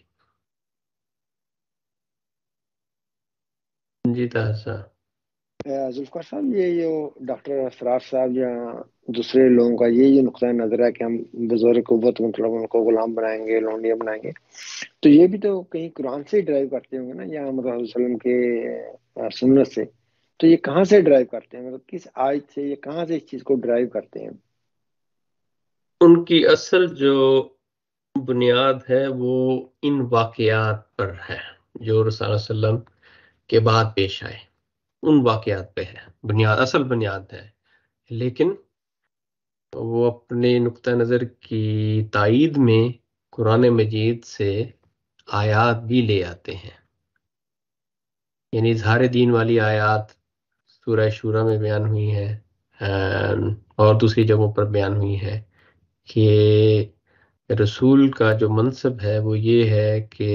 جی تحسا. ذوالفقار صاحب، یہ جو ڈاکٹر اسرار صاحب یا دوسرے لوگوں کا یہ نقطۂ نظر ہے کہ ہم بزرگ قوت مطلب ان کو غلام بنائیں گے، لونڈیاں بنائیں گے، تو یہ بھی تو کہیں قرآن سے ہی ڈرائیو کرتے ہوں گے نا، یا محمد صلی اللہ علیہ وسلم کے سنت سے. تو یہ کہاں سے ڈرائیو کرتے ہیں، مطلب کس آیت سے، یہ کہاں سے اس چیز کو ڈرائیو کرتے ہیں؟ ان کی اصل جو بنیاد ہے وہ ان واقعات پر ہے جو رسول اللہ صلی اللہ علیہ وسلم کے بعد پیش آئے، ان واقعات پہ ہے بنیاد، اصل بنیاد ہے. لیکن وہ اپنے نقطہ نظر کی تائید میں قرآن مجید سے آیات بھی لے آتے ہیں، یعنی اظہار دین والی آیات سورہ شورہ میں بیان ہوئی ہیں اور دوسری جگہوں پر بیان ہوئی ہیں کہ رسول کا جو منصب ہے وہ یہ ہے کہ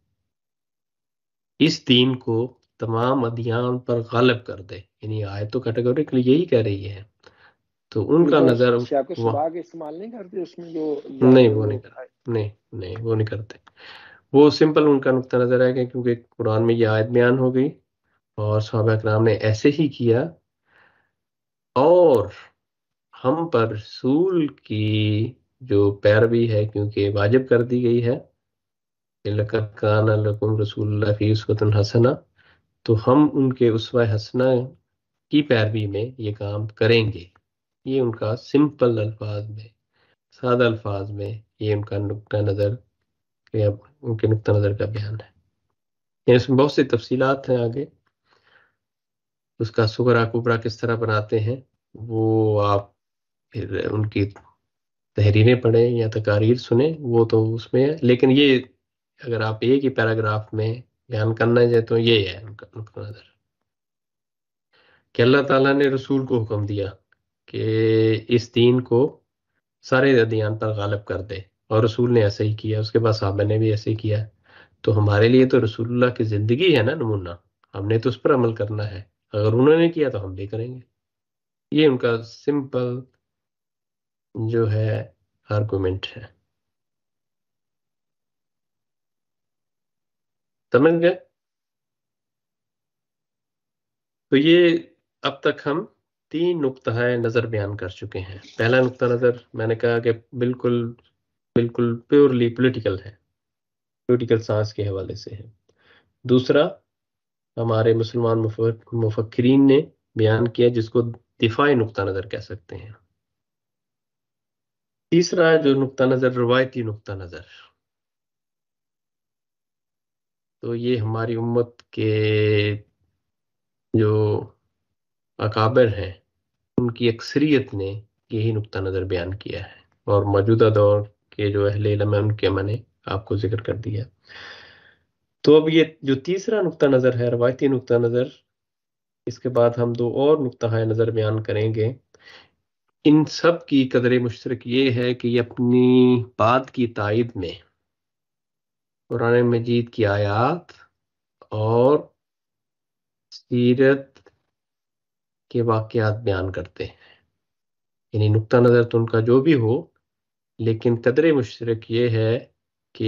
اس دین کو تمام ادیان پر غالب کر دے، یعنی آیت تو کیٹیگوریکلی یہی کہہ رہی ہے. تو ان کا نظر استعمال نہیں کرتے اس میں جو نہیں وہ نہیں کرتے، نہیں وہ نہیں کرتے. وہ سمپل ان کا نقطہ نظر ہے کہ کیونکہ قرآن میں یہ آیت بیان ہو گئی اور صحابہ کرام نے ایسے ہی کیا، اور ہم پر رسول کی جو پیروی ہے کیونکہ واجب کر دی گئی ہے، لَقَدْ كَانَ لَكُمْ رَسُولُ اللَّهِ فِي أُسْوَةٌ حَسَنَةٌ، تو ہم ان کے اسوہ حسنہ کی پیروی میں یہ کام کریں گے. یہ ان کا سمپل الفاظ میں سادہ الفاظ میں یہ ان کا نقطہ نظر یا ان کے نقطہ نظر کا بیان ہے. یعنی اس میں بہت سی تفصیلات ہیں آگے. اس کا صغرا کبرا کس طرح بناتے ہیں وہ آپ پھر ان کی تحریریں پڑھیں یا تقاریر سنیں، وہ تو اس میں ہے. لیکن یہ اگر آپ ایک ہی پیراگراف میں بیان کرنا چاہے تو یہ ہے ان کا نقطہ نظر کہ اللہ تعالیٰ نے رسول کو حکم دیا کہ اس دین کو سارے ادیان پر غالب کر دے، اور رسول نے ایسا ہی کیا، اس کے بعد صحابہ نے بھی ایسے ہی کیا. تو ہمارے لیے تو رسول اللہ کی زندگی ہے نا نمونہ، ہم نے تو اس پر عمل کرنا ہے. اگر انہوں نے کیا تو ہم بھی کریں گے. یہ ان کا سمپل جو ہے آرگومنٹ ہے. سمجھ گئے؟ تو یہ اب تک ہم 3 نقطہ نظر بیان کر چکے ہیں. پہلا نقطہ نظر میں نے کہا کہ بالکل پیورلی پولیٹیکل ہے، پولیٹیکل سائنس کے حوالے سے ہے. دوسرا ہمارے مسلمان مفکرین نے بیان کیا جس کو دفاعی نقطہ نظر کہہ سکتے ہیں. تیسرا جو نقطہ نظر روایتی نقطہ نظر، تو یہ ہماری امت کے جو اکابر ہیں ان کی اکثریت نے یہی نقطہ نظر بیان کیا ہے، اور موجودہ دور کے جو اہل علم ہیں ان کے میں نے آپ کو ذکر کر دیا. تو اب یہ جو تیسرا نقطہ نظر ہے روایتی نقطہ نظر، اس کے بعد ہم 2 اور نقطہ نظر بیان کریں گے. ان سب کی قدر مشترک یہ ہے کہ یہ اپنی بات کی تائید میں قرآن مجید کی آیات اور سیرت کے واقعات بیان کرتے ہیں. یعنی نقطہ نظر تو ان کا جو بھی ہو، لیکن قدر مشترک یہ ہے کہ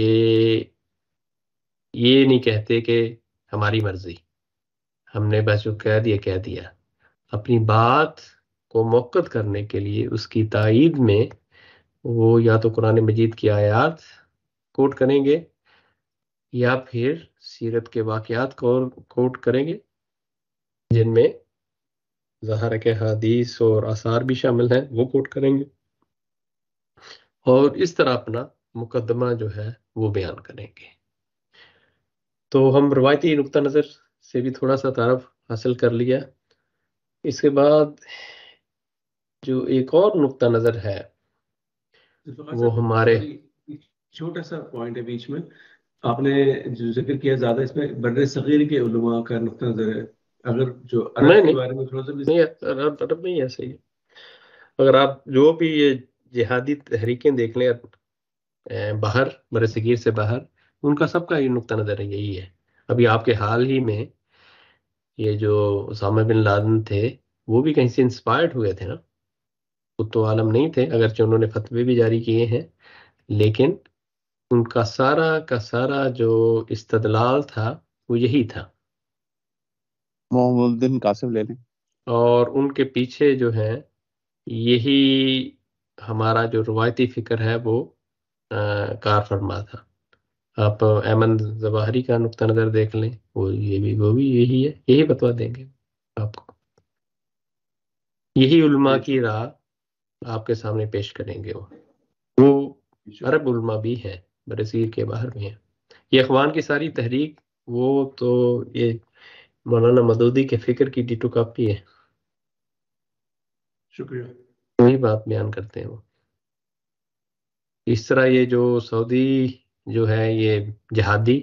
یہ نہیں کہتے کہ ہماری مرضی، ہم نے بس جو کہہ دیا. اپنی بات کو موقت کرنے کے لیے اس کی تائید میں وہ یا تو قرآن مجید کی آیات کوٹ کریں گے یا پھر سیرت کے واقعات کو کوٹ کریں گے، جن میں ظاہر کے حدیث اور آثار بھی شامل ہیں، وہ کوٹ کریں گے، اور اس طرح اپنا مقدمہ جو ہے وہ بیان کریں گے. تو ہم روایتی نقطہ نظر سے بھی تھوڑا سا تعارف حاصل کر لیا. اس کے بعد جو ایک اور نقطہ نظر ہے وہ ہمارے چھوٹا سا پوائنٹ ہے بیچ میں، آپ نے جو ذکر کیا زیادہ اس میں بر صغیر کے علماء کا نقطہ نظر ہے. اگر جو عرب کے بارے میں تھوڑا سا نہیں، عرب نہیں ایسا ہی ہے. اگر آپ جو بھی یہ جہادی تحریکیں دیکھ لیں باہر، بر صغیر سے باہر، ان کا سب کا یہ نقطہ نظر یہی ہے. ابھی آپ کے حال ہی میں یہ جو اسامہ بن لادن تھے وہ بھی کہیں سے انسپائرڈ ہوئے تھے نا، وہ تو عالم نہیں تھے، اگرچہ انہوں نے فتوے بھی جاری کیے ہیں، لیکن ان کا سارا جو استدلال تھا وہ یہی تھا. محمد الدین قاسم لے لیں، اور ان کے پیچھے جو ہے یہی ہمارا جو روایتی فکر ہے وہ کار فرما تھا. آپ ایمن ظواہری کا نقطہ نظر دیکھ لیں، وہ بھی یہی ہے، یہی بتوا دیں گے آپ کو. یہی علماء کی راہ آپ کے سامنے پیش کریں گے. وہ عرب علماء بھی ہیں، برصغیر کے باہر بھی ہیں. یہ اخوان کی ساری تحریک وہ تو یہ مولانا مدودی کے فکر کی ڈیٹو کاپی ہے. شکریہ. وہی بات بیان کرتے ہیں وہ. اس طرح یہ جو سعودی جو ہے یہ جہادی،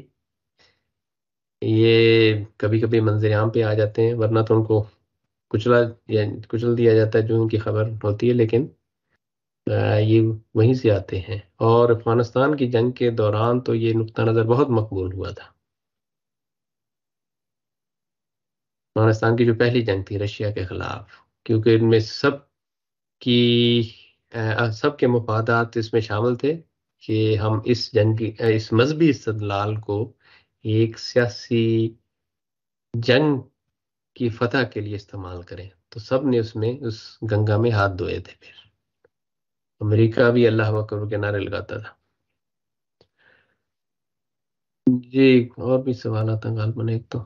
یہ کبھی کبھی منظر عام پہ آ جاتے ہیں، ورنہ تو ان کو کچل دیا جاتا ہے جو ان کی خبر ہوتی ہے، لیکن یہ وہیں سے آتے ہیں. اور افغانستان کی جنگ کے دوران تو یہ نقطہ نظر بہت مقبول ہوا تھا. افغانستان کی جو پہلی جنگ تھی رشیا کے خلاف، کیونکہ ان میں سب کے مفادات اس میں شامل تھے کہ ہم اس مذہبی استدلال کو ایک سیاسی جنگ کی فتح کے لیے استعمال کریں. تو سب نے اس گنگا میں ہاتھ دھوئے تھے. پھر امریکہ بھی اللہ اکبر کے نعرے لگاتا تھا. جی اور بھی سوالات ہیں غالباً. ایک تو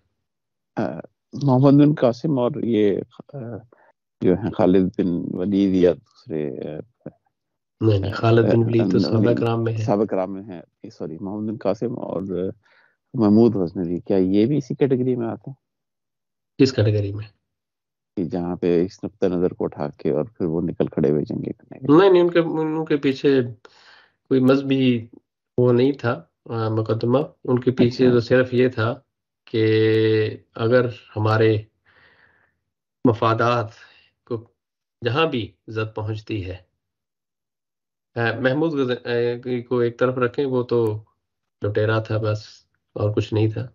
محمد بن قاسم اور یہ جو ہیں خالد بن ولید یا دوسرے نہیں خالد بن ولید تو صحابہ کرام میں ہے. صحابہ کرام میں ہے. سوری، محمد بن قاسم اور محمود غزنوی، کیا یہ بھی اسی کیٹیگری میں آتے ہیں؟ کس کیٹیگری میں؟ کہ جہاں پہ اس نقطہ نظر کو اٹھا کے اور پھر وہ نکل کھڑے ہوئے جنگیں کرنے کے لیے. نہیں، ان کے پیچھے کوئی مذہبی وہ نہیں تھا مقدمہ. ان کے پیچھے تو صرف یہ تھا کہ اگر ہمارے مفادات کو جہاں بھی زد پہنچتی ہے، محمود کو ایک طرف رکھیں، وہ تو لٹیرا تھا بس، اور کچھ نہیں تھا.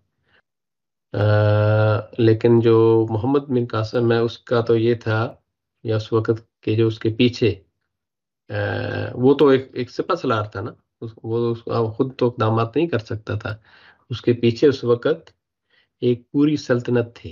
لیکن جو محمد بن قاسم ہے اس کا تو یہ تھا، یا اس وقت کے جو اس کے پیچھے وہ تو ایک سپہ سالار تھا نا، وہ خود تو اقدامات نہیں کر سکتا تھا. اس کے پیچھے اس وقت ایک پوری سلطنت تھی،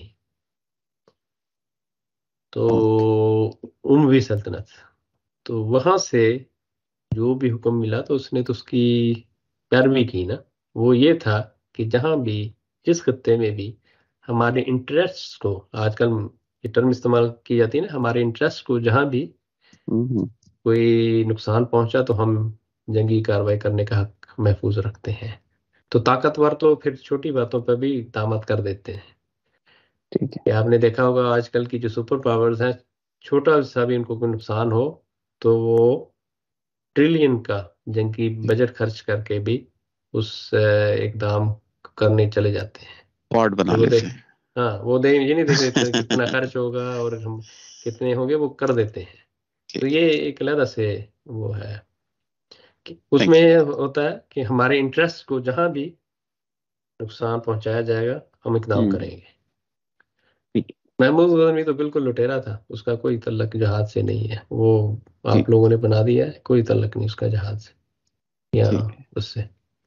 تو اموی سلطنت. تو وہاں سے جو بھی حکم ملا تو اس نے تو اس کی پیروی کی نا. وہ یہ تھا کہ جہاں بھی جس خطے میں بھی ہمارے انٹرسٹ کو، آج کل یہ ٹرم استعمال کی جاتی ہے نا، ہمارے انٹرسٹ کو جہاں بھی کوئی نقصان پہنچا تو ہم جنگی کارروائی کرنے کا حق محفوظ رکھتے ہیں. تو طاقتور تو پھر چھوٹی باتوں پہ بھی اقدامات کر دیتے ہیں. ٹھیک ہے. کہ آپ نے دیکھا ہوگا آج کل کی جو سپر پاورز ہیں، چھوٹا سا بھی ان کو کوئی نقصان ہو تو وہ ٹریلین کا جنگی بجٹ خرچ کر کے بھی اس اقدام کرنے چلے جاتے ہیں. پارٹ بنا لیتے ہیں. ہاں، وہ یہ نہیں دیکھ لیتے کتنا خرچ ہوگا اور ہم کتنے ہوں گے، وہ کر دیتے ہیں. تو یہ ایک علیحدہ سے وہ ہے کہ اس میں ہوتا ہے کہ ہمارے انٹرسٹ کو جہاں بھی نقصان پہنچایا جائے گا ہم اقدام کریں گے. محمود غزنوی تو بالکل لٹیرا تھا، اس کا کوئی تعلق جہاد سے نہیں ہے. وہ آپ لوگوں نے بنا دیا ہے، کوئی تعلق نہیں اس کا جہاد سے یا اس سے.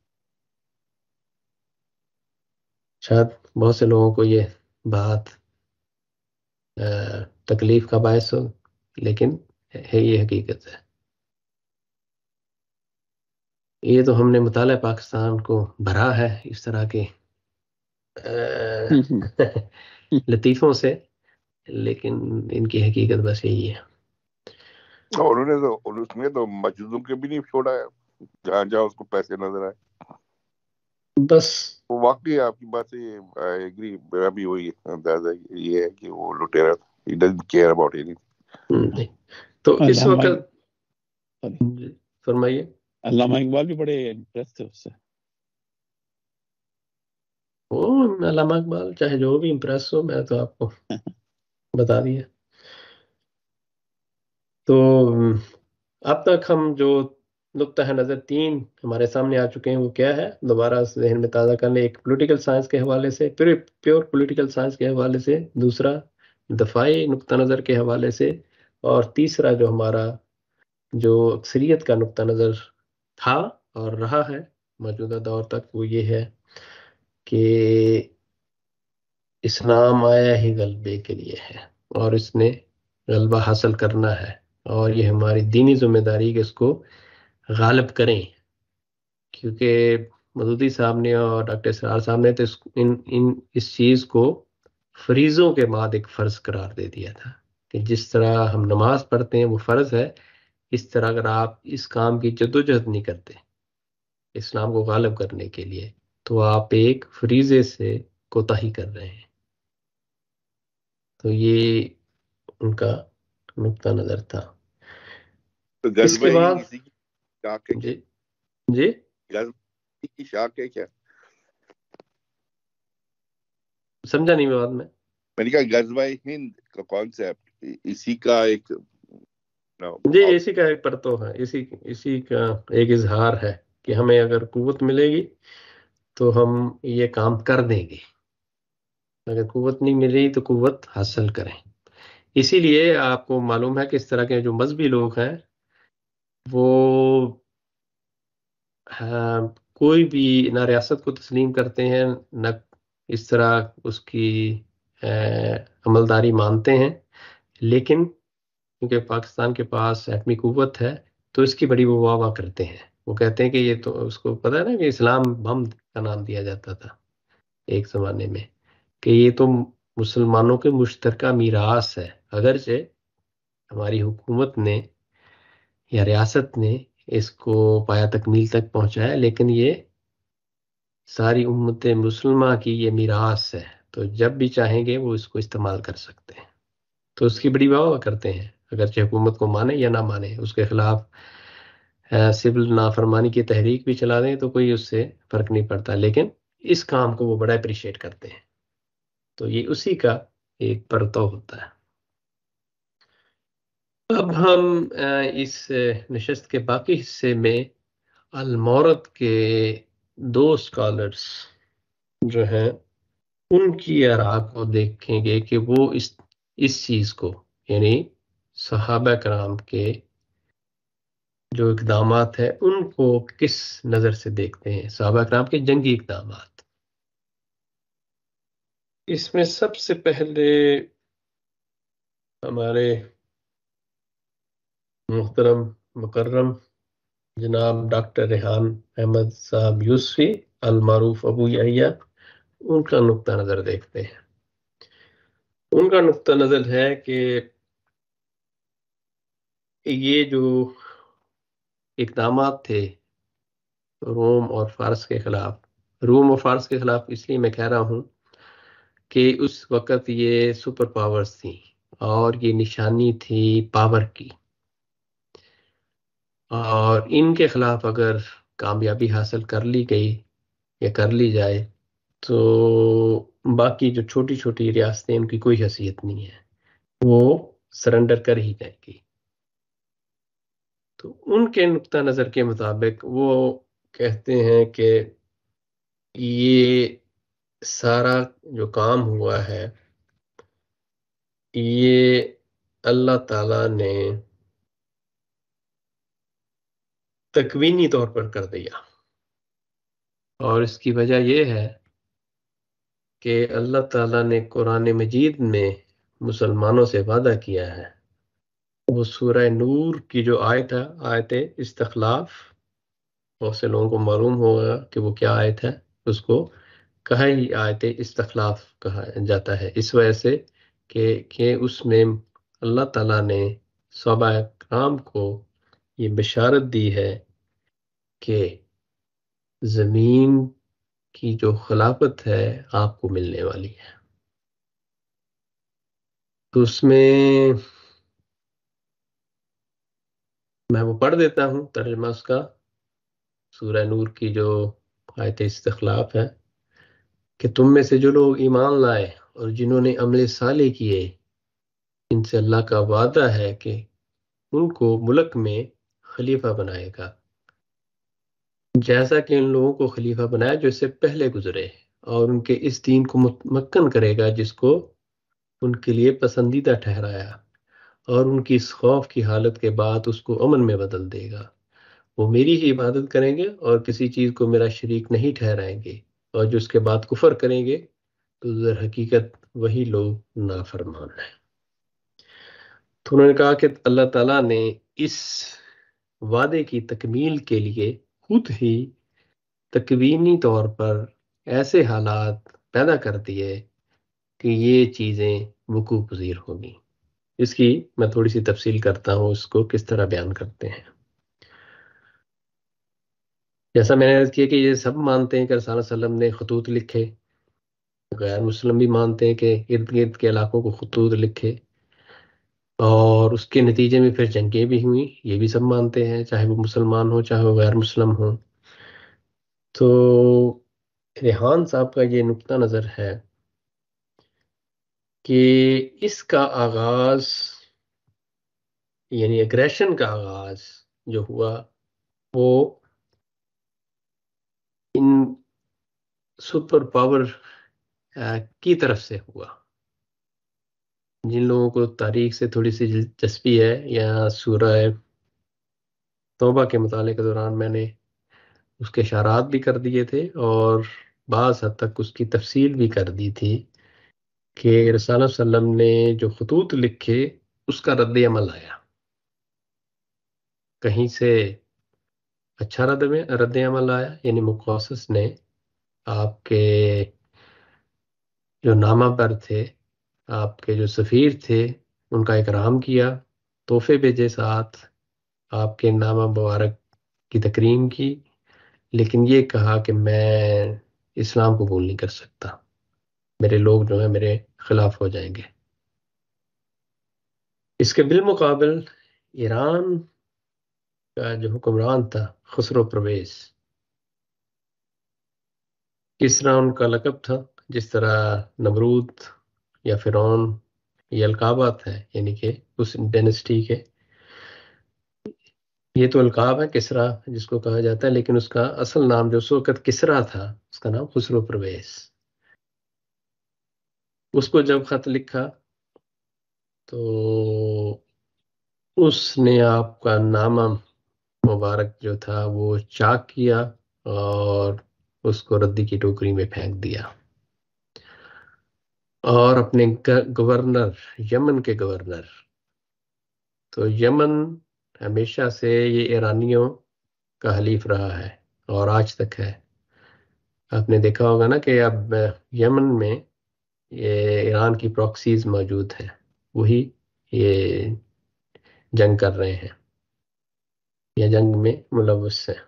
شاید بہت سے لوگوں کو یہ بات تکلیف کا باعث ہو، لیکن یہ حقیقت ہے. یہ تو ہم نے مطالعہ پاکستان کو بھرا ہے اس طرح کے لطیفوں سے، لیکن ان کی حقیقت بس یہی ہے. اور انہوں نے تو اس میں تو مسجدوں کے بھی نہیں چھوڑا ہے، جہاں جہاں اس کو پیسے نظر آئے. بس واقعی آپ کی بات سے ایگری، میرا بھی وہی اندازہ یہ ہے کہ وہ لٹیرا تھا. He doesn't care about anything. تو اس وقت فرمائیے. علامہ اقبال بھی بڑے امپریس تھے اس سے. وہ علامہ اقبال چاہے جو بھی امپریس ہو، میں تو آپ کو بتا دیا. تو اب تک ہم جو نقطہ نظر 3 ہمارے سامنے آ چکے ہیں، وہ کیا ہے؟ دوبارہ ذہن میں تازہ کرنے. ایک پولیٹیکل سائنس کے حوالے سے، پیور پولیٹیکل سائنس کے حوالے سے، دوسرا دفاعی نقطہ نظر کے حوالے سے، اور تیسرا جو ہمارا جو اکثریت کا نقطہ نظر تھا اور رہا ہے موجودہ دور تک، وہ یہ ہے کہ اسلام آیا ہی غلبے کے لیے ہے اور اس نے غلبہ حاصل کرنا ہے، اور یہ ہماری دینی ذمہ داری کہ اس کو غالب کریں. کیونکہ مودودی صاحب نے اور ڈاکٹر اسرار صاحب نے تو اس چیز کو فریضوں کے بعد ایک فرض قرار دے دیا تھا کہ جس طرح ہم نماز پڑھتے ہیں وہ فرض ہے، اس طرح اگر آپ اس کام کی جدوجہد نہیں کرتے اسلام کو غالب کرنے کے لیے تو آپ ایک فریضے سے کوتاہی کر رہے ہیں. تو یہ ان کا نقطہ نظر تھا. اس کے بعد جی کی شاخ ہے کیا؟ سمجھا نہیں بات میں نے کہا غزوہ ہند کا کانسیپٹ اسی کا ایک جی اسی کا ایک پرتو ہے، اسی کا ایک اظہار ہے کہ ہمیں اگر قوت ملے گی تو ہم یہ کام کر دیں گے، اگر قوت نہیں ملے گی تو قوت حاصل کریں. اسی لیے آپ کو معلوم ہے کہ اس طرح کے جو مذہبی لوگ ہیں وہ کوئی بھی نہ ریاست کو تسلیم کرتے ہیں نہ اس طرح اس کی عملداری مانتے ہیں، لیکن کیونکہ پاکستان کے پاس ایٹمی قوت ہے تو اس کی بڑی وہ واہ واہ کرتے ہیں. وہ کہتے ہیں کہ یہ تو اس کو پتہ ہے نا کہ اسلام بم کا نام دیا جاتا تھا ایک زمانے میں، کہ یہ تو مسلمانوں کے مشترکہ میراث ہے. اگرچہ ہماری حکومت نے یا ریاست نے اس کو پایا تکمیل تک پہنچایا، لیکن یہ ساری امت مسلمہ کی یہ میراث ہے، تو جب بھی چاہیں گے وہ اس کو استعمال کر سکتے ہیں۔ تو اس کی بڑی واہ کرتے ہیں، اگرچہ حکومت کو مانے یا نہ مانے، اس کے خلاف سول نافرمانی کی تحریک بھی چلا دیں تو کوئی اس سے فرق نہیں پڑتا، لیکن اس کام کو وہ بڑا اپریشیٹ کرتے ہیں۔ تو یہ اسی کا ایک پرتو ہوتا ہے۔ اب ہم اس نشست کے باقی حصے میں المورد کے 2 اسکالرس جو ہیں ان کی آراء کو دیکھیں گے کہ وہ اس چیز کو، یعنی صحابہ کرام کے جو اقدامات ہیں ان کو کس نظر سے دیکھتے ہیں، صحابہ کرام کے جنگی اقدامات۔ اس میں سب سے پہلے ہمارے محترم مکرم جناب ڈاکٹر ریحان احمد صاحب یوسفی المعروف ابو یحییٰ، ان کا نقطہ نظر دیکھتے ہیں۔ ان کا نقطہ نظر ہے کہ یہ جو اقدامات تھے روم اور فارس کے خلاف، روم اور فارس کے خلاف اس لیے میں کہہ رہا ہوں کہ اس وقت یہ سپر پاورز تھیں اور یہ نشانی تھی پاور کی، اور ان کے خلاف اگر کامیابی حاصل کر لی گئی یا کر لی جائے تو باقی جو چھوٹی چھوٹی ریاستیں ان کی کوئی حیثیت نہیں ہے، وہ سرنڈر کر ہی جائے گی۔ تو ان کے نقطہ نظر کے مطابق وہ کہتے ہیں کہ یہ سارا جو کام ہوا ہے یہ اللہ تعالیٰ نے تکوینی طور پر کر دیا، اور اس کی وجہ یہ ہے کہ اللہ تعالیٰ نے قرآن مجید میں مسلمانوں سے وعدہ کیا ہے۔ وہ سورہ نور کی جو آیت ہے، آیت استخلاف، بہت سے لوگوں کو معلوم ہوگا کہ وہ کیا آیت ہے، اس کو کہا ہی آیت استخلاف کہا جاتا ہے، اس وجہ سے کہ اس میں اللہ تعالیٰ نے صحابہ کرام کو یہ بشارت دی ہے کہ زمین کی جو خلافت ہے آپ کو ملنے والی ہے۔ تو اس میں میں وہ پڑھ دیتا ہوں ترجمہ اس کا، سورہ نور کی جو آیت استخلاف ہے کہ تم میں سے جو لوگ ایمان لائے اور جنہوں نے عمل صالح کیے، ان سے اللہ کا وعدہ ہے کہ ان کو ملک میں خلیفہ بنائے گا، جیسا کہ ان لوگوں کو خلیفہ بنایا جو اس سے پہلے گزرے، اور ان کے اس دین کو متمکن کرے گا جس کو ان کے لیے پسندیدہ ٹھہرایا، اور ان کی اس خوف کی حالت کے بعد اس کو امن میں بدل دے گا۔ وہ میری ہی عبادت کریں گے اور کسی چیز کو میرا شریک نہیں ٹھہرائیں گے، اور جو اس کے بعد کفر کریں گے تو در حقیقت وہی لوگ نافرمان ہیں۔ تو انہوں نے کہا کہ اللہ تعالیٰ نے اس وعدے کی تکمیل کے لیے خود ہی تکوینی طور پر ایسے حالات پیدا کر دیے کہ یہ چیزیں وقوع پذیر ہوگی۔ اس کی میں تھوڑی سی تفصیل کرتا ہوں، اس کو کس طرح بیان کرتے ہیں۔ جیسا میں نے عرض کیا کہ یہ سب مانتے ہیں کہ رسول اللہ صلی اللہ علیہ وسلم نے خطوط لکھے، غیر مسلم بھی مانتے ہیں کہ ارد گرد کے علاقوں کو خطوط لکھے، اور اس کے نتیجے میں پھر جنگیں بھی ہوئیں، یہ بھی سب مانتے ہیں، چاہے وہ مسلمان ہوں چاہے وہ غیر مسلم ہوں۔ تو ریحان صاحب کا یہ نقطہ نظر ہے کہ اس کا آغاز، یعنی اگریشن کا آغاز جو ہوا وہ ان سپر پاور کی طرف سے ہوا۔ جن لوگوں کو تاریخ سے تھوڑی سی دلچسپی ہے، یا سورہ توبہ کے مطالعے کے دوران میں نے اس کے اشارات بھی کر دیے تھے اور بعض حد تک اس کی تفصیل بھی کر دی تھی کہ رسول اللہ صلی اللہ علیہ وسلم نے جو خطوط لکھے اس کا رد عمل آیا، کہیں سے اچھا رد عمل آیا، یعنی مقوقس نے آپ کے جو نامہ بر تھے، آپ کے جو سفیر تھے، ان کا اکرام کیا، تحفے بھیجے ساتھ، آپ کے نام مبارک کی تکریم کی، لیکن یہ کہا کہ میں اسلام قبول نہیں کر سکتا، میرے لوگ جو ہیں میرے خلاف ہو جائیں گے۔ اس کے بالمقابل ایران کا جو حکمران تھا خسرو پرویز، کسرا ان کا لقب تھا، جس طرح نمرود یا فرعون یہ القابات ہیں، یعنی کہ اس ڈینسٹی کے، یہ تو القاب ہے کسرا جس کو کہا جاتا ہے، لیکن اس کا اصل نام جو اس وقت کسرا تھا اس کا نام خسرو پرویز۔ اس کو جب خط لکھا تو اس نے آپ کا نامہ مبارک جو تھا وہ چاک کیا اور اس کو ردی کی ٹوکری میں پھینک دیا، اور اپنے گورنر، یمن کے گورنر، تو یمن ہمیشہ سے یہ ایرانیوں کا حلیف رہا ہے اور آج تک ہے۔ آپ نے دیکھا ہوگا نا کہ اب یمن میں یہ ایران کی پراکسیز موجود ہیں، وہی یہ جنگ کر رہے ہیں یا جنگ میں ملوث ہیں۔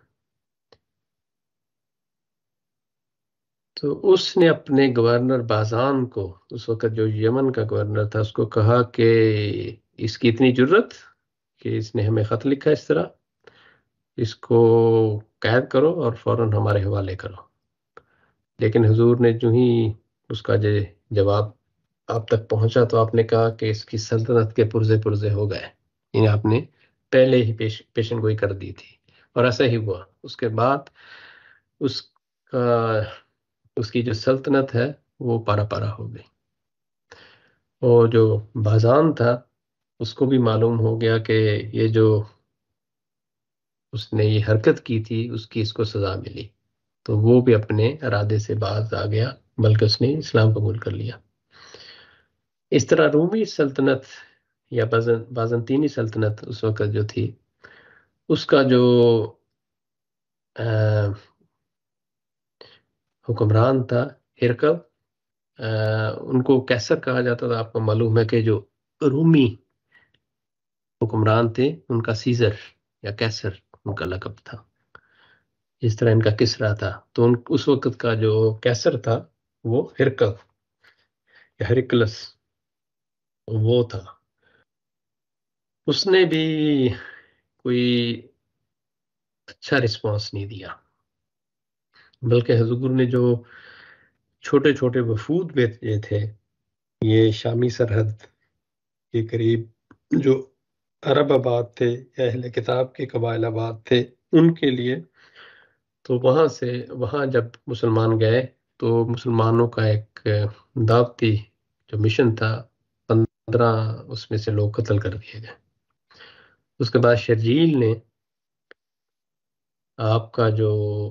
تو اس نے اپنے گورنر بازان کو، اس وقت جو یمن کا گورنر تھا، اس کو کہا کہ اس کی اتنی جرت کہ اس نے ہمیں خط لکھا اس طرح، اس کو قید کرو اور فوراً ہمارے حوالے کرو۔ لیکن حضور نے جو ہی اس کا جواب آپ تک پہنچا تو آپ نے کہا کہ اس کی سلطنت کے پرزے پرزے ہو گئے، یعنی آپ نے پہلے ہی پیشن گوئی کر دی تھی، اور ایسا ہی ہوا۔ اس کے بعد اس کی جو سلطنت ہے وہ پارا پارا ہو گئی، اور جو بازان تھا اس کو بھی معلوم ہو گیا کہ یہ جو اس نے یہ حرکت کی تھی اس کو سزا ملی، تو وہ بھی اپنے ارادے سے باز آ گیا، بلکہ اس نے اسلام قبول کر لیا۔ اس طرح رومی سلطنت یا بازنطینی سلطنت اس وقت جو تھی، اس کا جو حکمران تھا ہرقل، ان کو کیسر کہا جاتا تھا۔ آپ کو معلوم ہے کہ جو رومی حکمران تھے ان کا سیزر یا کیسر ان کا لقب تھا، اس طرح ان کا کسرا تھا۔ تو اس وقت کا جو کیسر تھا وہ ہرقل یا ہرکلس وہ تھا۔ اس نے بھی کوئی اچھا رسپانس نہیں دیا، بلکہ حضور نے جو چھوٹے چھوٹے وفود بھیجے تھے، یہ شامی سرحد کے قریب جو عرب آباد تھے یا اہل کتاب کے قبائل آباد تھے ان کے لیے، تو وہاں جب مسلمان گئے تو مسلمانوں کا ایک دعوتی جو مشن تھا، 15 اس میں سے لوگ قتل کر دیے گئے۔ اس کے بعد شرجیل نے آپ کا جو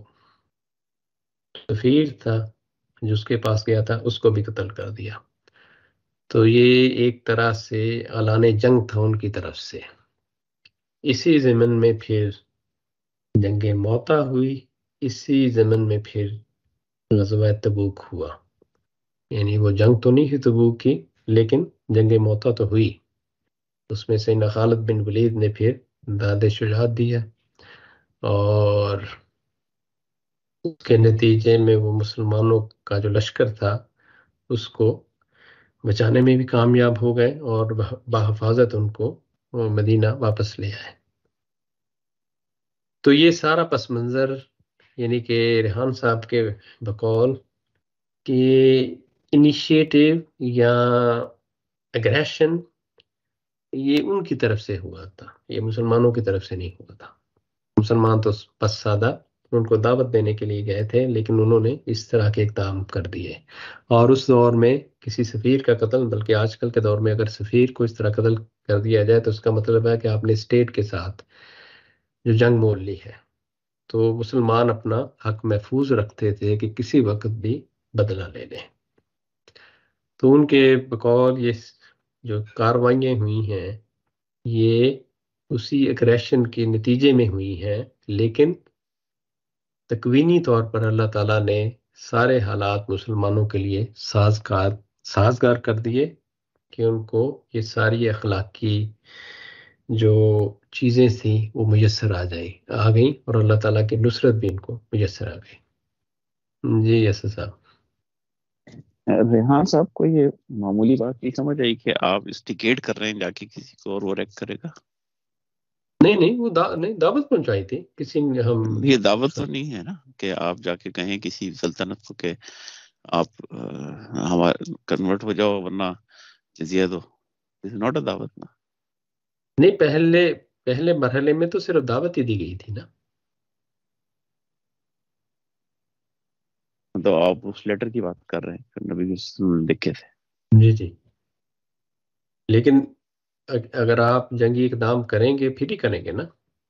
سفیر تھا جو اس کے پاس گیا تھا اس کو بھی قتل کر دیا۔ تو یہ ایک طرح سے اعلان جنگ تھا ان کی طرف سے۔ اسی ضمن میں پھر جنگ موتا ہوئی، اسی ضمن میں پھر غزوہ تبوک ہوا، یعنی وہ جنگ تو نہیں تھی تبوک کی، لیکن جنگ موتا تو ہوئی۔ اس میں سیدنا خالد بن ولید نے پھر داد شجاعت دیا، اور اس کے نتیجے میں وہ مسلمانوں کا جو لشکر تھا اس کو بچانے میں بھی کامیاب ہو گئے، اور بحفاظت ان کو مدینہ واپس لے آئے۔ تو یہ سارا پس منظر، یعنی کہ ریحان صاحب کے بقول کہ انیشیٹو یا اگریشن یہ ان کی طرف سے ہوا تھا، یہ مسلمانوں کی طرف سے نہیں ہوا تھا۔ مسلمان تو بس سادہ ان کو دعوت دینے کے لیے گئے تھے، لیکن انہوں نے اس طرح کے اقدام کر دیے۔ اور اس دور میں کسی سفیر کا قتل، بلکہ آج کل کے دور میں اگر سفیر کو اس طرح قتل کر دیا جائے تو اس کا مطلب ہے کہ آپ نے اسٹیٹ کے ساتھ جو جنگ مول لی ہے۔ تو مسلمان اپنا حق محفوظ رکھتے تھے کہ کسی وقت بھی بدلہ لے لیں۔ تو ان کے بقول یہ جو کاروائیاں ہوئی ہیں یہ اسی اگریشن کے نتیجے میں ہوئی ہیں، لیکن تکوینی طور پر اللہ تعالیٰ نے سارے حالات مسلمانوں کے لیے سازگار کر دیے کہ ان کو یہ ساری اخلاقی جو چیزیں تھیں وہ میسر آ گئیں اور اللہ تعالیٰ کی نصرت بھی ان کو میسر آ گئی. جی یس صاحب. ریحان صاحب کو یہ معمولی بات نہیں سمجھ آئی کہ آپ اسٹیکیٹ کر رہے ہیں جا کے کسی کو اور وہ ریک کرے گا؟ نہیں وہ نہیں دعوت پہنچائی تھی کسی نے. ہم یہ دعوت تو نہیں ہے نا کہ آپ جا کے کہیں کسی سلطنت کو کہ آپ ہمارے کنورٹ ہو جاؤ ورنہ جزیہ دو. This is not a دعوت نا. نہیں، پہلے مرحلے میں تو صرف دعوت ہی دی گئی تھی نا. تو آپ اس لیٹر کی بات کر رہے ہیں نبی صلی اللہ علیہ وسلم نے لکھے تھے. جی لیکن اگر آپ جنگی اقدام کریں گے پھر ہی کریں گے نا.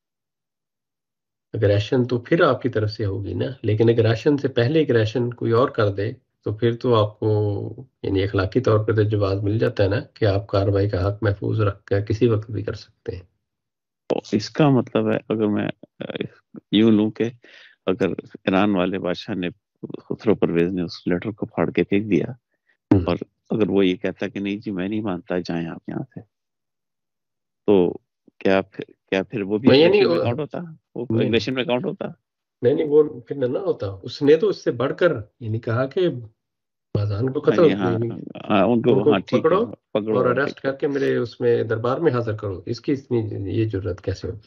اگریشن تو پھر آپ کی طرف سے ہوگی نا، لیکن اگریشن سے پہلے اگریشن کوئی اور کر دے تو پھر تو آپ کو یعنی اخلاقی طور پہ تو جواز مل جاتا ہے نا کہ آپ کارروائی کا حق محفوظ رکھ کر کسی وقت بھی کر سکتے ہیں. اس کا مطلب ہے اگر میں یوں لوں کہ اگر ایران والے بادشاہ نے خسرو پرویز نے اس لیٹر کو پھاڑ کے پھینک دیا اور اگر وہ یہ کہتا کہ نہیں جی میں نہیں مانتا جائیں آپ یہاں سے، تو کیا پھر وہ بھی یعنی اگریشن میں کاؤنٹ ہوتا؟ وہ اگریشن میں کاؤنٹ ہوتا؟ نہیں وہ پھر نہ ہوتا. اس نے تو اس سے بڑھ کر یعنی کہا کہ بازان کو قتل ان کو پکڑو پکڑو اور اریسٹ کر کے میرے اس میں دربار میں حاضر کرو. اس کی اتنی یہ جرت کیسے ہوگی؟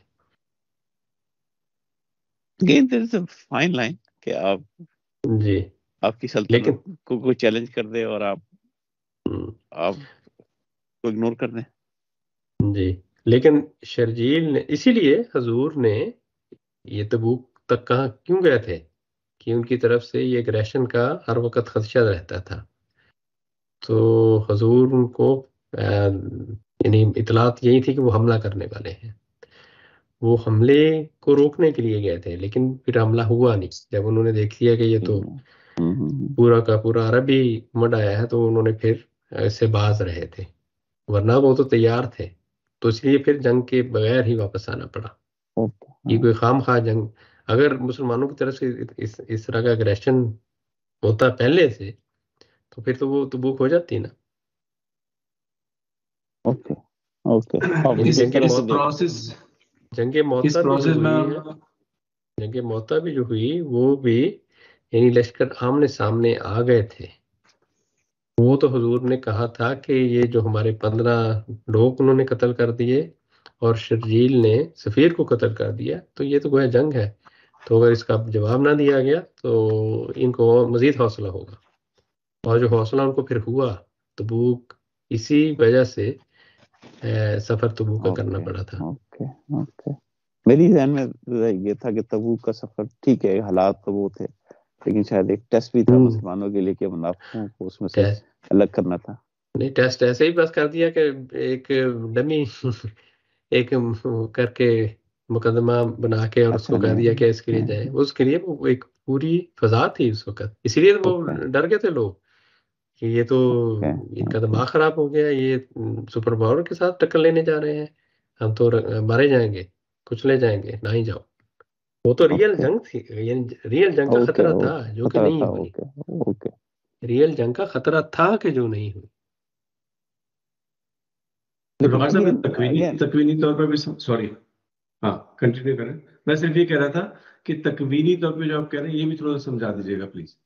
Again, there is a fine line کہ آپ جی آپ کی سلطنت کو کوئی چیلنج کر دے اور آپ کو اگنور کر دیں. جی لیکن شرجیل نے اسی لیے حضور نے یہ تبوک تک کہاں کیوں گئے تھے کہ ان کی طرف سے یہ اگریشن کا ہر وقت خدشہ رہتا تھا. تو حضور ان کو یعنی اطلاعات یہی تھی کہ وہ حملہ کرنے والے ہیں. وہ حملے کو روکنے کے لیے گئے تھے لیکن پھر حملہ ہوا نہیں. جب انہوں نے دیکھ لیا کہ یہ تو پورا کا پورا عربی مڈ آیا ہے تو انہوں نے پھر ایسے باز رہے تھے، ورنہ وہ تو تیار تھے. تو اس لیے پھر جنگ کے بغیر ہی واپس آنا پڑا. یہ کوئی خام خواہ جنگ اگر مسلمانوں کی طرف سے اس طرح کا اگریشن ہوتا پہلے سے تو پھر تو وہ تبوک ہو جاتی نا. جنگ موتا بھی جو ہوئی وہ بھی یعنی لشکر آمنے سامنے آ گئے تھے. وہ تو حضور نے کہا تھا کہ یہ جو ہمارے 15 لوگ انہوں نے قتل کر دیے اور شرجیل نے سفیر کو قتل کر دیا تو یہ تو گویا جنگ ہے. تو اگر اس کا جواب نہ دیا گیا تو ان کو مزید حوصلہ ہوگا، اور جو حوصلہ ان کو پھر ہوا تبوک اسی وجہ سے سفر تبوک کا کرنا پڑا تھا. میری ذہن میں یہ تھا کہ تبوک کا سفر ٹھیک ہے حالات تو وہ تھے لیکن شاید ایک ٹیسٹ بھی تھا مسلمانوں کے لیے کہ منافقوں کو اس میں سے الگ کرنا تھا. نہیں ٹیسٹ ایسے ہی بس کر دیا کہ ایک ڈمی ایک کر کے مقدمہ بنا کے اور اس کو کہہ دیا کہ اس کے لیے جائیں. اس کے لیے وہ ایک پوری فضا تھی اس وقت، اسی لیے وہ ڈر گئے تھے لوگ کہ یہ تو ان کا دماغ خراب ہو گیا، یہ سپر پاور کے ساتھ ٹکر لینے جا رہے ہیں، ہم تو مارے جائیں گے کچلے جائیں گے، نہ ہی جاؤ. وہ تو ریئل جنگ تھی، ریئل جنگ کا خطرہ تھا جو کہ نہیں ہوئی. ریئل جنگ کا خطرہ تھا کہ جو نہیں ہوئی. تکوینی طور پر بھی سوری کنٹینیو کریں. میں صرف یہ کہہ رہا تھا کہ تکوینی طور پہ جو آپ کہہ رہے ہیں یہ بھی تھوڑا سا سمجھا دیجیے گا پلیز.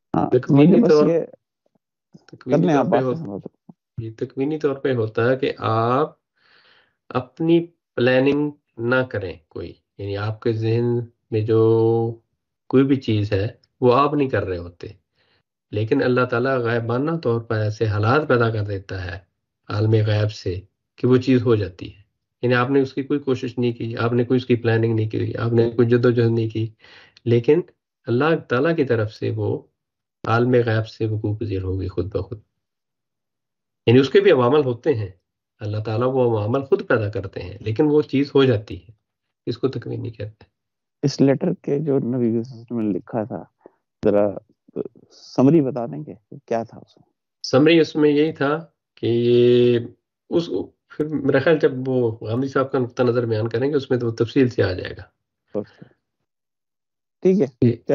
تکوینی طور پہ ہوتا ہے کہ آپ اپنی پلاننگ نہ کریں کوئی، یعنی آپ کے ذہن میں جو کوئی بھی چیز ہے وہ آپ نہیں کر رہے ہوتے، لیکن اللہ تعالیٰ غائبانہ طور پر ایسے حالات پیدا کر دیتا ہے عالم غیب سے کہ وہ چیز ہو جاتی ہے. یعنی آپ نے اس کی کوئی کوشش نہیں کی، آپ نے کوئی اس کی پلاننگ نہیں کی، آپ نے کوئی جدوجہد نہیں کی، لیکن اللہ تعالیٰ کی طرف سے وہ عالم غیب سے وقوع پذیر ہوگی خود بخود. یعنی اس کے بھی عوامل ہوتے ہیں، اللہ تعالیٰ وہ عوامل خود پیدا کرتے ہیں لیکن وہ چیز ہو جاتی ہے. اس کو تکوینی کہتے ہیں. اس لیٹر کے جو نبی نے لکھا تھا ذرا سمری بتا دیں گے کیا تھا اس میں؟ سمری اس میں یہی تھا کہ اس پھر میرا خیال جب وہ غامدی صاحب کا نقطہ نظر بیان کریں گے اس میں تو تفصیل سے آ جائے گا. ٹھیک ہے،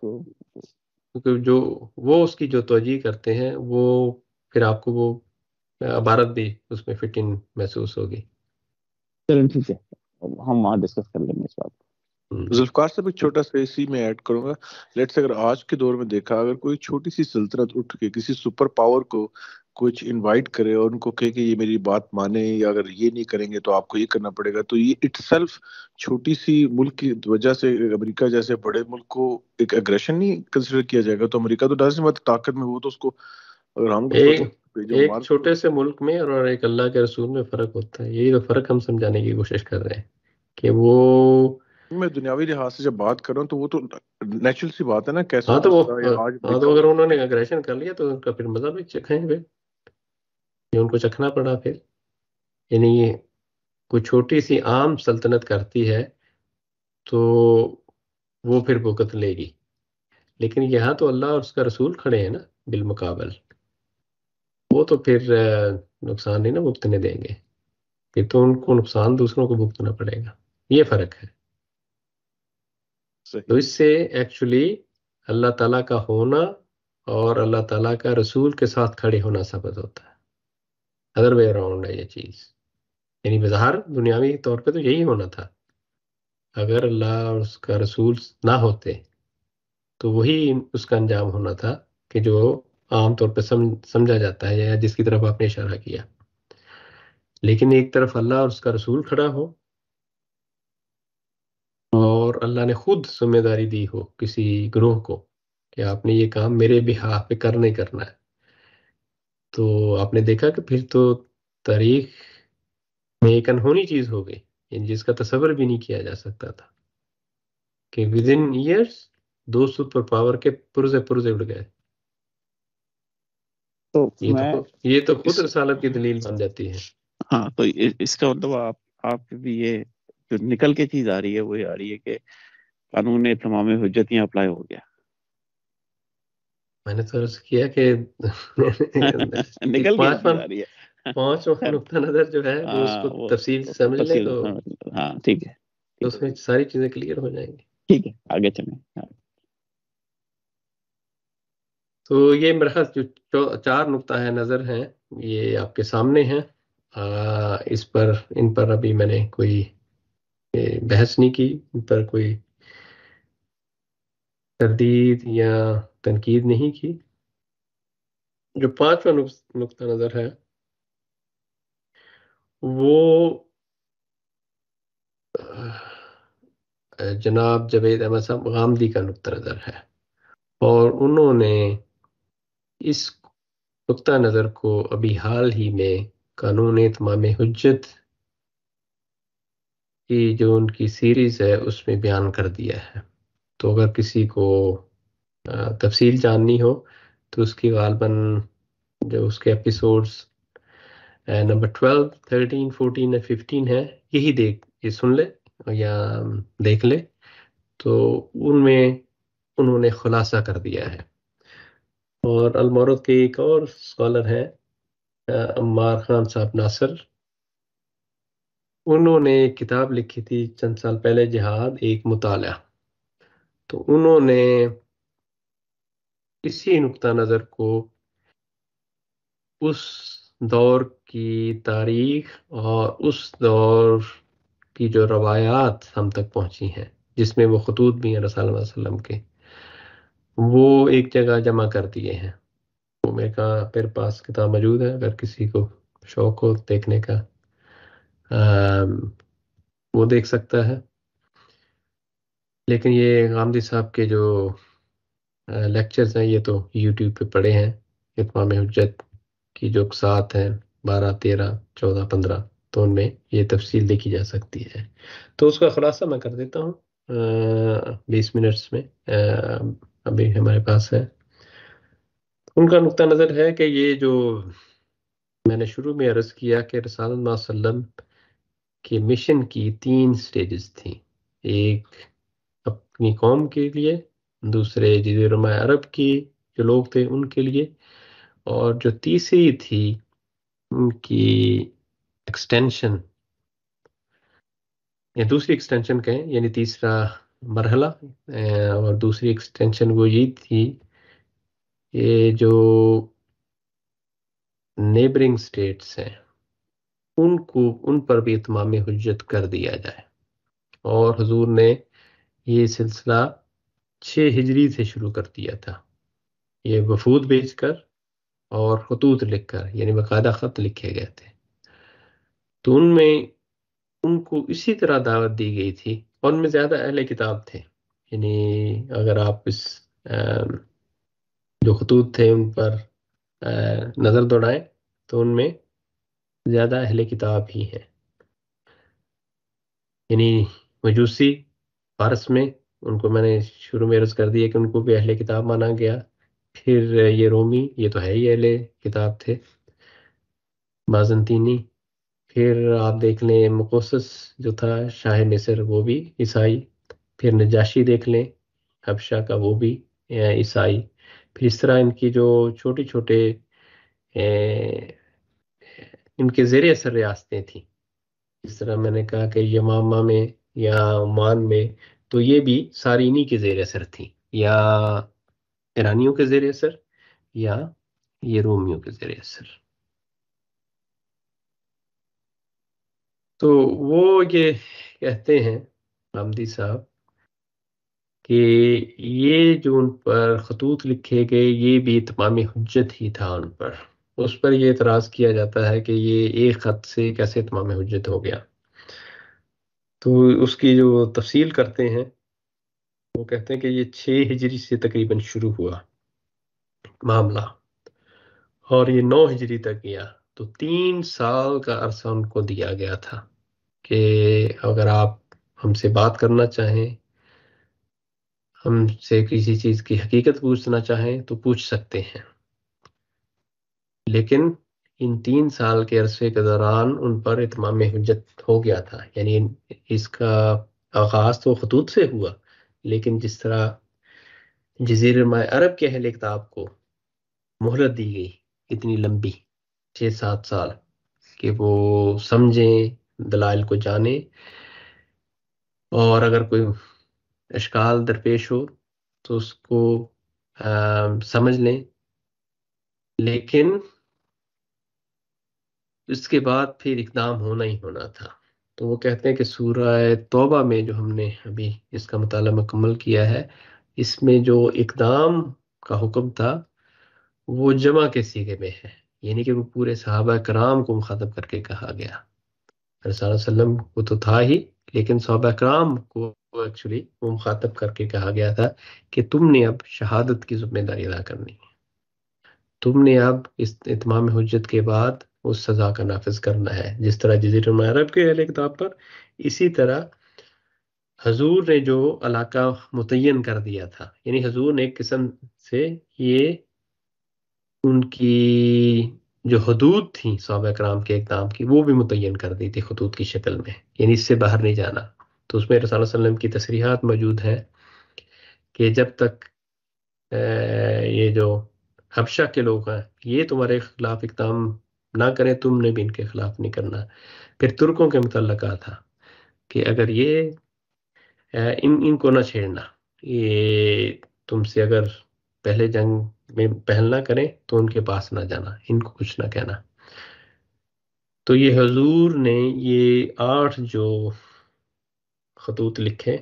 جو وہ اس کی جو توجیہ کرتے ہیں وہ پھر آپ کو وہ عبارت بھی اس میں فٹ ان محسوس ہوگی. چلیں ٹھیک ہے، ہم وہاں ڈسکس کر لیں گے اس بات کو۔ ذوالفقار صاحب ایک چھوٹا سا اسی میں ایڈ کروں گا، لیٹس اگر آج کے دور میں دیکھا، اگر کوئی چھوٹی سی سلطنت اٹھ کے کسی سپر پاور کو کچھ انوائٹ کرے اور ان کو کہے کہ یہ میری بات مانے، یا اگر یہ نہیں کریں گے تو آپ کو یہ کرنا پڑے گا، تو یہ اٹ سیلف چھوٹی سی ملک کی وجہ سے امریکہ جیسے بڑے ملک کو ایک اگریشن نہیں کنسیڈر کیا جائے گا؟ تو امریکہ تو ڈازنٹ بات طاقت میں، وہ تو اس کو اگر ہم ایک چھوٹے سے ملک میں اور ایک اللہ کے رسول میں فرق ہوتا ہے، یہی تو فرق ہم سمجھانے کی کوشش کر رہے ہیں کہ وہ میں دنیاوی لحاظ سے جب بات کر رہا ہوں تو وہ تو نیچرل سی بات ہے نا، کیسے ہاں تو وہ آج تو اگر انہوں نے اگریشن کر لیا تو ان کا پھر مزہ بھی چکھیں گے، یہ ان کو چکھنا پڑا پھر، یعنی کوئی چھوٹی سی عام سلطنت کرتی ہے تو وہ پھر بھگت لے گی، لیکن یہاں تو اللہ اور اس کا رسول کھڑے ہیں نا بالمقابل، وہ تو پھر نقصان نہیں نا بھگتنے دیں گے، پھر تو ان کو نقصان دوسروں کو بھگتنا پڑے گا، یہ فرق ہے۔ تو اس سے ایکچولی اللہ تعالیٰ کا ہونا اور اللہ تعالیٰ کا رسول کے ساتھ کھڑے ہونا ثابت ہوتا ہے، ادر وے اراؤنڈ ہے یہ چیز، یعنی بظاہر دنیاوی طور پہ تو یہی ہونا تھا، اگر اللہ اور اس کا رسول نہ ہوتے تو وہی اس کا انجام ہونا تھا کہ جو عام طور پہ سمجھا جاتا ہے یا جس کی طرف آپ نے اشارہ کیا، لیکن ایک طرف اللہ اور اس کا رسول کھڑا ہو اور اللہ نے خود ذمہ داری دی ہو کسی گروہ کو کہ آپ نے یہ کام میرے بہاف پہ کرنا ہی کرنا ہے، تو آپ نے دیکھا کہ پھر تو تاریخ میں ایک انہونی چیز ہو گئی، یعنی جس کا تصور بھی نہیں کیا جا سکتا تھا کہ within years 2 super power کے پرزے اڑ گئے۔ تو یہ تو خود رسالت کی دلیل بن جاتی ہے۔ ہاں، تو اس کا مطلب آپ بھی یہ جو نکل کے چیز آ رہی ہے وہ یہ آ رہی ہے کہ قانون تمام حجت یہاں اپلائی ہو گیا، میں نے تو عرض کیا کہ نکل کے چیز آ رہی ہے، 5واں نقطہ نظر جو ہے وہ اس کو تفصیل سے سمجھ لے تو ہاں ٹھیک ہے، اس میں ساری چیزیں کلیئر ہو جائیں گی۔ ٹھیک ہے، آگے چلیں۔ تو یہ میرا جو 4 نقطہ ہے نظر ہیں یہ آپ کے سامنے ہیں، ان پر ابھی میں نے کوئی بحث نہیں کی، ان پر کوئی تردید یا تنقید نہیں کی۔ جو 5واں نقطہ نظر ہے وہ جناب جاوید احمد صاحب غامدی کا نقطہ نظر ہے، اور انہوں نے اس نقطہ نظر کو ابھی حال ہی میں قانون اتمام حجت کی جو ان کی سیریز ہے اس میں بیان کر دیا ہے۔ تو اگر کسی کو تفصیل جاننی ہو تو اس کی غالباً جو اس کے ایپیسوڈز نمبر 12، 13، 14 اور 15 ہے، یہ سن لے یا دیکھ لے، تو ان میں انہوں نے خلاصہ کر دیا ہے۔ اور المورد کے ایک اور اسکالر ہیں عمار خان صاحب ناصر، انہوں نے ایک کتاب لکھی تھی چند سال پہلے، جہاد ایک مطالعہ، تو انہوں نے اسی نقطہ نظر کو اس دور کی تاریخ اور اس دور کی جو روایات ہم تک پہنچی ہیں جس میں وہ خطوط بھی ہیں رسول اللہ علیہ وسلم کے، وہ ایک جگہ جمع کر دیے ہیں۔ وہ میرے پاس کتاب موجود ہے، اگر کسی کو شوق ہو دیکھنے کا وہ دیکھ سکتا ہے۔ لیکن یہ غامدی صاحب کے جو لیکچرز ہیں یہ تو یوٹیوب پہ پڑے ہیں، اتمام حجت کی جو اقساط ہیں 12، 13، 14، 15، تو ان میں یہ تفصیل دیکھی جا سکتی ہے۔ تو اس کا خلاصہ میں کر دیتا ہوں 20 منٹس میں ابھی ہمارے پاس ہے۔ ان کا نقطہ نظر ہے کہ یہ جو میں نے شروع میں عرض کیا کہ رسول اللہ صلی اللہ علیہ وسلم کے مشن کی 3 سٹیجز تھیں، ایک اپنی قوم کے لیے، دوسرے جزیرہ عرب کی جو لوگ تھے ان کے لیے، اور جو تیسری تھی ان کی ایکسٹینشن یا دوسری ایکسٹینشن کہیں، یعنی تیسرا مرحلہ، اور دوسری ایکسٹینشن وہ یہ تھی کہ جو نیبرنگ سٹیٹس ہیں ان پر بھی اتمام حجت کر دیا جائے. اور حضور نے یہ سلسلہ 6 ہجری سے شروع کر دیا تھا، یہ وفود بھیج کر اور خطوط لکھ کر، یعنی باقاعدہ خط لکھے گئے تھے. تو ان میں ان کو اسی طرح دعوت دی گئی تھی، اور ان میں زیادہ اہل کتاب تھے. یعنی اگر آپ اس جو خطوط تھے ان پر نظر دوڑائیں تو ان میں زیادہ اہل کتاب ہی ہیں. یعنی مجوسی فارس میں، ان کو میں نے شروع میں عرض کر دیا کہ ان کو بھی اہل کتاب مانا گیا. پھر یہ رومی، یہ تو ہے ہی اہل کتاب تھے، بازنطینی. پھر آپ دیکھ لیں مقوسس جو تھا شاہ مصر، وہ بھی عیسائی. پھر نجاشی دیکھ لیں حبشہ کا، وہ بھی عیسائی. پھر اس طرح ان کی جو چھوٹے چھوٹے ان کے زیر اثر ریاستیں تھیں، جس طرح میں نے کہا کہ یمامہ میں یا عمان میں، تو یہ بھی ساری انہی کے زیر اثر تھیں، یا ایرانیوں کے زیر اثر یا یہ رومیوں کے زیر اثر. تو وہ یہ کہتے ہیں حمدی صاحب کہ یہ جو ان پر خطوط لکھے گئے یہ بھی اتمام حجت ہی تھا ان پر. اس پر یہ اعتراض کیا جاتا ہے کہ یہ ایک خط سے کیسے اتمام حجت ہو گیا. تو اس کی جو تفصیل کرتے ہیں وہ کہتے ہیں کہ یہ 6 ہجری سے تقریباً شروع ہوا معاملہ، اور یہ 9 ہجری تک گیا. تو 3 سال کا عرصہ ان کو دیا گیا تھا کہ اگر آپ ہم سے بات کرنا چاہیں، ہم سے کسی چیز کی حقیقت پوچھنا چاہیں تو پوچھ سکتے ہیں. لیکن ان 3 سال کے عرصے کے دوران ان پر اتمام حجت ہو گیا تھا. یعنی اس کا آغاز تو خطوط سے ہوا، لیکن جس طرح جزیرہ عرب کے اہل کتاب کو مہلت دی گئی اتنی لمبی 6-7 سال کہ وہ سمجھیں، دلائل کو جانیں، اور اگر کوئی اشکال درپیش ہو تو اس کو سمجھ لیں. لیکن اس کے بعد پھر اقدام ہونا ہی ہونا تھا. تو وہ کہتے ہیں کہ سورہ توبہ میں جو ہم نے ابھی اس کا مطالعہ مکمل کیا ہے، اس میں جو اقدام کا حکم تھا وہ جمع کے صیغے میں ہے. یعنی کہ وہ پورے صحابہ کرام کو مخاطب کر کے کہا گیا. رسول اللہ علیہ وسلم کو تو تھا ہی، لیکن صحابہ کرام کو ایکچولی وہ مخاطب کر کے کہا گیا تھا کہ تم نے اب شہادت کی ذمہ داری ادا کرنی ہے، تم نے اب اس اتمام حجت کے بعد اس سزا کا نافذ کرنا ہے. جس طرح جزیرہ عرب کے اہل کتاب پر، اسی طرح حضور نے جو علاقہ متعین کر دیا تھا، یعنی حضور نے ایک قسم سے یہ ان کی جو حدود تھیں صحابہ کرام کے اقدام کی، وہ بھی متعین کر دی تھی خطوط کی شکل میں. یعنی اس سے باہر نہیں جانا. تو اس میں رسول اللہ علیہ وسلم کی تصریحات موجود ہیں کہ جب تک یہ جو حبشہ کے لوگ ہیں یہ تمہارے خلاف اقدام نہ کریں، تم نے بھی ان کے خلاف نہیں کرنا. پھر ترکوں کے متعلق کہا تھا کہ اگر یہ ان کو نہ چھیڑنا، یہ تم سے اگر پہلے جنگ میں پہل نہ کریں تو ان کے پاس نہ جانا، ان کو کچھ نہ کہنا. تو یہ حضور نے یہ 8 جو خطوط لکھے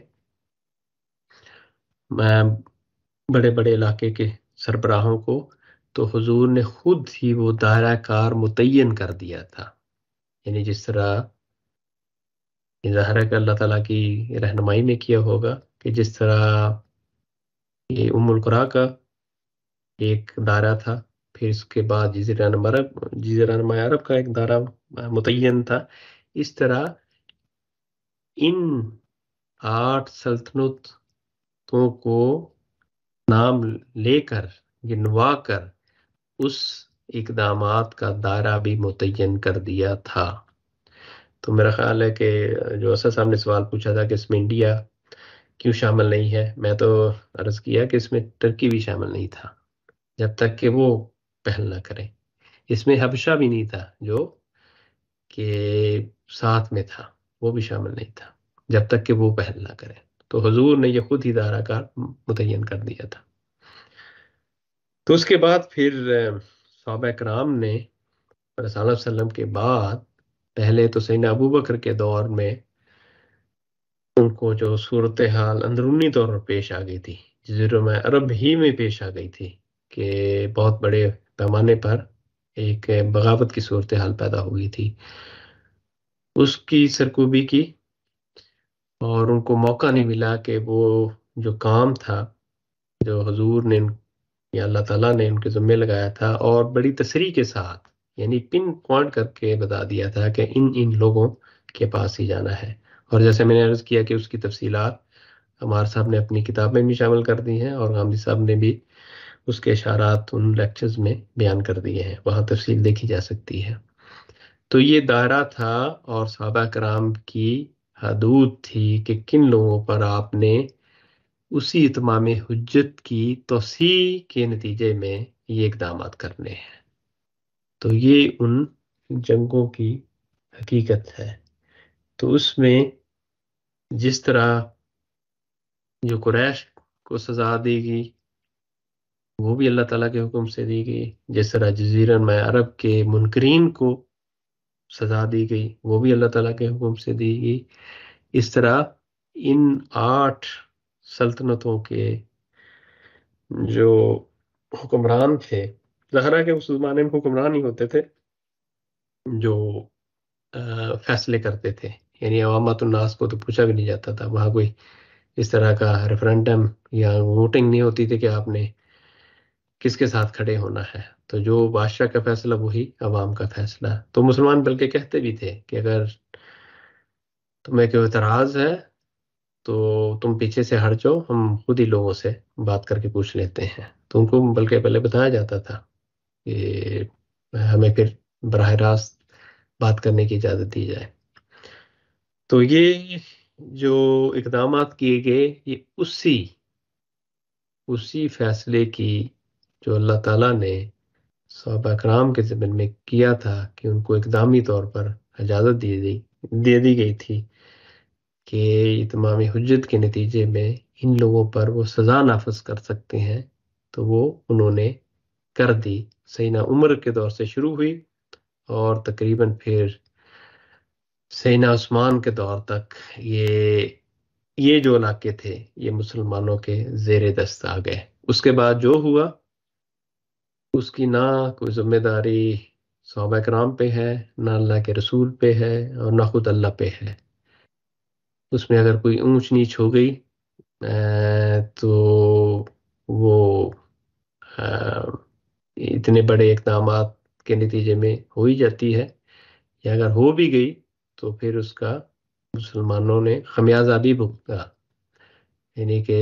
بڑے بڑے علاقے کے سربراہوں کو، تو حضور نے خود ہی وہ دائرہ کار متعین کر دیا تھا. یعنی جس طرح ظاہر ہے کہ اللہ تعالیٰ کی رہنمائی میں کیا ہوگا کہ جس طرح یہ القریٰ کا ایک دائرہ تھا، پھر اس کے بعد جزیرہ عرب کا ایک دائرہ متعین تھا، اس طرح ان 8 سلطنتوں کو نام لے کر گنوا کر اس اقدامات کا دائرہ بھی متعین کر دیا تھا. تو میرا خیال ہے کہ جو اسد صاحب نے سوال پوچھا تھا کہ اس میں انڈیا کیوں شامل نہیں ہے، میں تو عرض کیا کہ اس میں ترکی بھی شامل نہیں تھا جب تک کہ وہ پہل نہ کریں. اس میں حبشہ بھی نہیں تھا جو کہ ساتھ میں تھا، وہ بھی شامل نہیں تھا جب تک کہ وہ پہل نہ کریں. تو حضور نے یہ خود ہی دائرہ کار متعین کر دیا تھا. تو اس کے بعد پھر صحابہ کرام نے رسول اللہ صلی اللہ علیہ وسلم کے بعد پہلے تو سیدنا ابو بکر کے دور میں ان کو جو صورتحال اندرونی طور پر پیش آ گئی تھی، جزیرہ عرب ہی میں پیش آ گئی تھی، کہ بہت بڑے پیمانے پر ایک بغاوت کی صورتحال پیدا ہو گئی تھی، اس کی سرکوبی کی، اور ان کو موقع نہیں ملا کہ وہ جو کام تھا جو حضور نے یا اللہ تعالیٰ نے ان کے ذمہ لگایا تھا، اور بڑی تسریع کے ساتھ یعنی پن پوائنٹ کر کے بتا دیا تھا کہ ان لوگوں کے پاس ہی جانا ہے. اور جیسے میں نے عرض کیا کہ اس کی تفصیلات عمار صاحب نے اپنی کتاب میں بھی شامل کر دی ہیں، اور غامدی صاحب نے بھی اس کے اشارات ان لیکچرز میں بیان کر دیے ہیں، وہاں تفصیل دیکھی جا سکتی ہے. تو یہ دائرہ تھا اور صحابہ کرام کی حدود تھی کہ کن لوگوں پر آپ نے اسی اتمام حجت کی توسیع کے نتیجے میں یہ اقدامات کرنے ہیں. تو یہ ان جنگوں کی حقیقت ہے. تو اس میں جس طرح جو قریش کو سزا دی گئی وہ بھی اللہ تعالیٰ کے حکم سے دی گئی، جس طرح جزیرہ عرب کے منکرین کو سزا دی گئی وہ بھی اللہ تعالیٰ کے حکم سے دی گئی. اس طرح ان 8 سلطنتوں کے جو حکمران تھے، ظاہر ہے کہ اس زمانے میں حکمران ہی ہوتے تھے جو فیصلے کرتے تھے، یعنی عوامات الناس کو تو پوچھا بھی نہیں جاتا تھا، وہاں کوئی اس طرح کا ریفرینڈم یا ووٹنگ نہیں ہوتی تھی کہ آپ نے کس کے ساتھ کھڑے ہونا ہے. تو جو بادشاہ کا فیصلہ وہی عوام کا فیصلہ. تو مسلمان بلکہ کہتے بھی تھے کہ اگر تمہیں کوئی اعتراض ہے تو تم پیچھے سے ہٹ جاؤ، ہم خود ہی لوگوں سے بات کر کے پوچھ لیتے ہیں. تو ان کو بلکہ پہلے بتایا جاتا تھا کہ ہمیں پھر براہ راست بات کرنے کی اجازت دی جائے. تو یہ جو اقدامات کیے گئے یہ اسی فیصلے کی جو اللہ تعالیٰ نے صحابہ کرام کے ضمن میں کیا تھا کہ ان کو اقدامی طور پر اجازت دے دی گئی تھی کہ اتمام حجت کے نتیجے میں ان لوگوں پر وہ سزا نافذ کر سکتے ہیں، تو وہ انہوں نے کر دی. سیدنا عمر کے دور سے شروع ہوئی اور تقریباً پھر سیدنا عثمان کے دور تک یہ جو علاقے تھے یہ مسلمانوں کے زیر دست آ گئے. اس کے بعد جو ہوا اس کی نہ کوئی ذمہ داری صحابہ کرام پہ ہے، نہ اللہ کے رسول پہ ہے، اور نہ خود اللہ پہ ہے. اس میں اگر کوئی اونچ نیچ ہو گئی تو وہ اتنے بڑے اقدامات کے نتیجے میں ہو ہی جاتی ہے، یا اگر ہو بھی گئی تو پھر اس کا مسلمانوں نے خمیازہ بھی بھگتا. یعنی کہ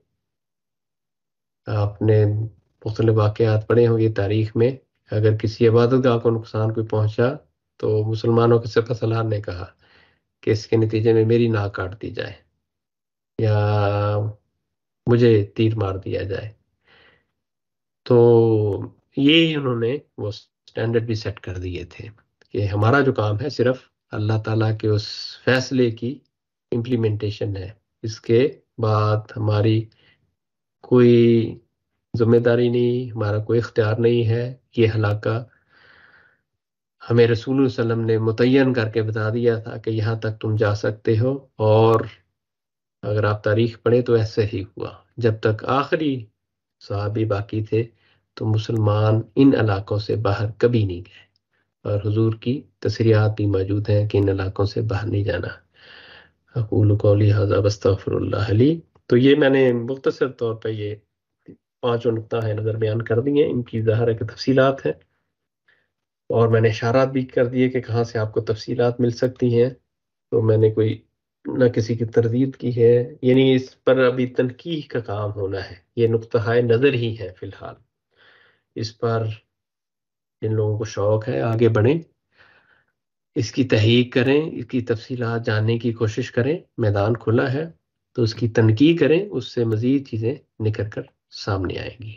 آپ نے مختلف واقعات پڑھے ہوں گے تاریخ میں، اگر کسی عبادت گاہ کو نقصان کوئی پہنچا تو مسلمانوں کے سپہ سالار نے کہا کہ اس کے نتیجے میں میری ناک کاٹ دی جائے یا مجھے تیر مار دیا جائے. تو یہ انہوں نے وہ سٹینڈرڈ بھی سیٹ کر دیے تھے کہ ہمارا جو کام ہے صرف اللہ تعالیٰ کے اس فیصلے کی امپلیمنٹیشن ہے، اس کے بعد ہماری کوئی ذمہ داری نہیں، ہمارا کوئی اختیار نہیں ہے. یہ علاقہ ہمیں رسول اللہ علیہ وسلم نے متعین کر کے بتا دیا تھا کہ یہاں تک تم جا سکتے ہو، اور اگر آپ تاریخ پڑھیں تو ایسے ہی ہوا. جب تک آخری صحابی باقی تھے تو مسلمان ان علاقوں سے باہر کبھی نہیں گئے، اور حضور کی تصریحات بھی موجود ہیں کہ ان علاقوں سے باہر نہیں جانا. اقول قولی ھذا واستغفر اللہ لی. تو یہ میں نے مختصر طور پہ یہ 5 نقطہ ہے نظر بیان کر دی ہیں، ان کی ظاہر ہے کہ تفصیلات ہیں، اور میں نے اشارات بھی کر دیے کہ کہاں سے آپ کو تفصیلات مل سکتی ہیں. تو میں نے کوئی نہ کسی کی تردید کی ہے، یعنی اس پر ابھی تنقیح کا کام ہونا ہے. یہ نقطہ نظر ہی ہے فی الحال. اس پر جن لوگوں کو شوق ہے آگے بڑھیں، اس کی تحقیق کریں، اس کی تفصیلات جاننے کی کوشش کریں. میدان کھلا ہے تو اس کی تنقیح کریں، اس سے مزید چیزیں نکل کر سامنے آئیں گی.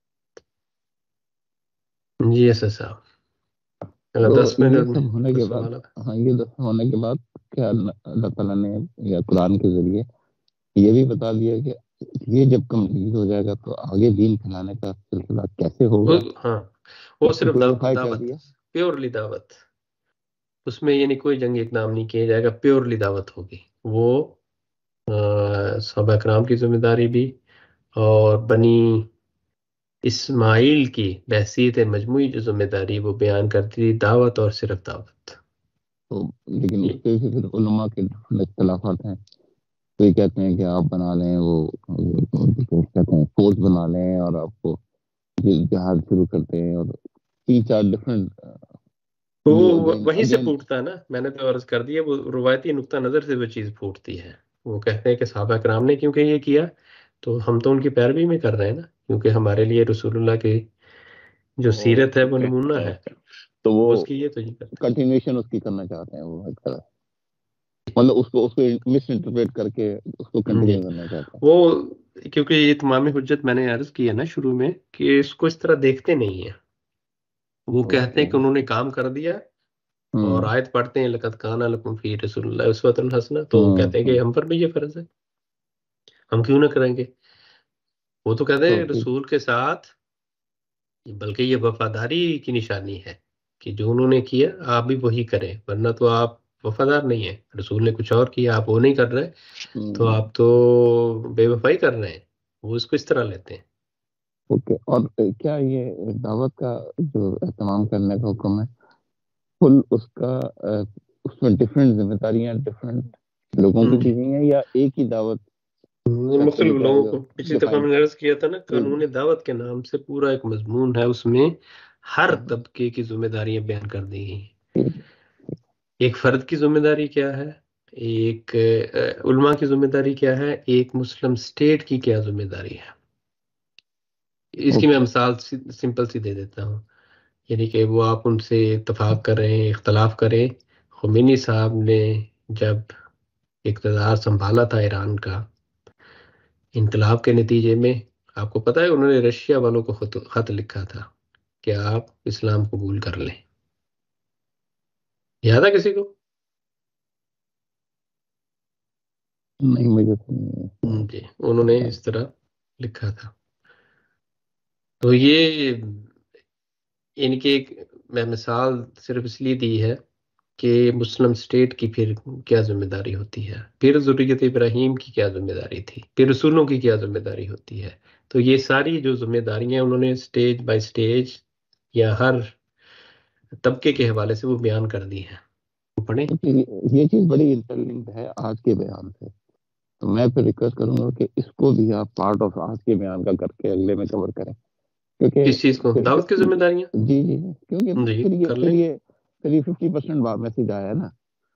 جی ایسا صاحب اگر 10 یہ منٹ سب ہونے کے بعد یہ ہونے کے بعد کیا اللہ تعالیٰ نے یا قرآن کے ذریعے یہ بھی بتا دیا کہ یہ جب کمپلیٹ ہو جائے گا تو آگے دین پھیلانے کا سلسلہ کیسے ہوگا؟ ہاں وہ صرف کلیریفائی کر دعوت، دیا. پیورلی دعوت. اس میں یعنی کوئی جنگ اقدام نہیں کیا جائے گا، پیورلی دعوت ہوگی. وہ صحابہ کرام کی ذمہ داری بھی اور بنی اسماعیل کی بحثیت مجموعی جو ذمہ داری وہ بیان کرتی تھی، دعوت اور صرف دعوت. تو لیکن اس پہ بھی پھر علماء کے اختلافات ہیں. کوئی کہتے ہیں کہ آپ بنا لیں وہ کہتے ہیں فورس بنا لیں اور آپ کو جہاد شروع کرتے ہیں، اور 3-4 ڈفرینٹ تو وہیں سے پھوٹتا ہے نا. میں نے تو عرض کر دیا وہ روایتی نقطہ نظر سے وہ چیز پھوٹتی ہے. وہ کہتے ہیں کہ صحابہ کرام نے کیونکہ یہ کیا تو ہم تو ان کی پیروی میں کر رہے ہیں نا، کیونکہ ہمارے لیے رسول اللہ کی جو سیرت ہے وہ نمونہ ہے. تو وہ اس کی یہ تو یہ کرتے ہیں کنٹینیوشن اس کی کرنا چاہتے ہیں، وہ ایک طرح مطلب اس کو مس انٹرپریٹ کر کے اس کو کنٹینیو کرنا چاہتے ہیں. وہ کیونکہ یہ تمام حجت میں نے عرض کیا نا شروع میں کہ اس کو اس طرح دیکھتے نہیں ہیں. وہ کہتے ہیں کہ انہوں نے کام کر دیا اور آیت پڑھتے ہیں لقد کان لکم فی رسول اللہ اسوۃ حسنہ، تو وہ کہتے ہیں کہ ہم پر بھی یہ فرض ہے، ہم کیوں نہ کریں گے. وہ تو کہتے ہیں رسول کے ساتھ، بلکہ یہ وفاداری کی نشانی ہے کہ جو انہوں نے کیا آپ بھی وہی کریں، ورنہ تو آپ وفادار نہیں ہیں. رسول نے کچھ اور کیا، آپ وہ نہیں کر رہے تو آپ تو بے وفائی کر رہے ہیں. وہ اس کو اس طرح لیتے ہیں. اوکے. اور کیا یہ دعوت کا جو اہتمام کرنے کا حکم ہے فل اس کا اس میں ڈفرینٹ ذمہ داریاں ڈفرینٹ لوگوں کو دی گئی ہیں یا ایک ہی دعوت مختلف لوگوں کو؟ پچھلی دفعہ میں نے عرض کیا تھا نا، قانون دعوت کے نام سے پورا ایک مضمون ہے، اس میں ہر طبقے کی ذمہ داریاں بیان کر دی گئی. ایک فرد کی ذمہ داری کیا ہے، ایک علماء کی ذمہ داری کیا ہے، ایک مسلم اسٹیٹ کی کیا ذمہ داری ہے. اس کی میں مثال سمپل سی دے دیتا ہوں. یعنی کہ وہ آپ ان سے اتفاق کریں اختلاف کریں. خمینی صاحب نے جب اقتدار سنبھالا تھا ایران کا انقلاب کے نتیجے میں، آپ کو پتہ ہے انہوں نے رشیا والوں کو خط لکھا تھا کہ آپ اسلام قبول کر لیں. یاد ہے کسی کو؟ نہیں مجھے جی انہوں نے اس طرح لکھا تھا. تو یہ ان کے میں مثال صرف اس لیے دی ہے کہ مسلم اسٹیٹ کی پھر کیا ذمہ داری ہوتی ہے، پھر ذریت ابراہیم کی کیا ذمہ داری تھی، پھر رسولوں کی کیا ذمہ داری ہوتی ہے. تو یہ ساری جو ذمہ داریاں انہوں نے سٹیج بائی سٹیج یا ہر طبقے کے حوالے سے وہ بیان کر دی ہیں. پڑھیں. یہ چیز بڑی انٹرلنکڈ ہے آج کے بیان سے، تو میں پھر ریکویسٹ کروں گا کہ اس کو بھی آپ پارٹ آف آج کے بیان کا کر کے اگلے میں کور کریں. کیونکہ کس چیز کو؟ دعوت کی ذمہ داریاں. جی جی جی کیونکہ پھر یہ 50% میسج آیا ہے نا.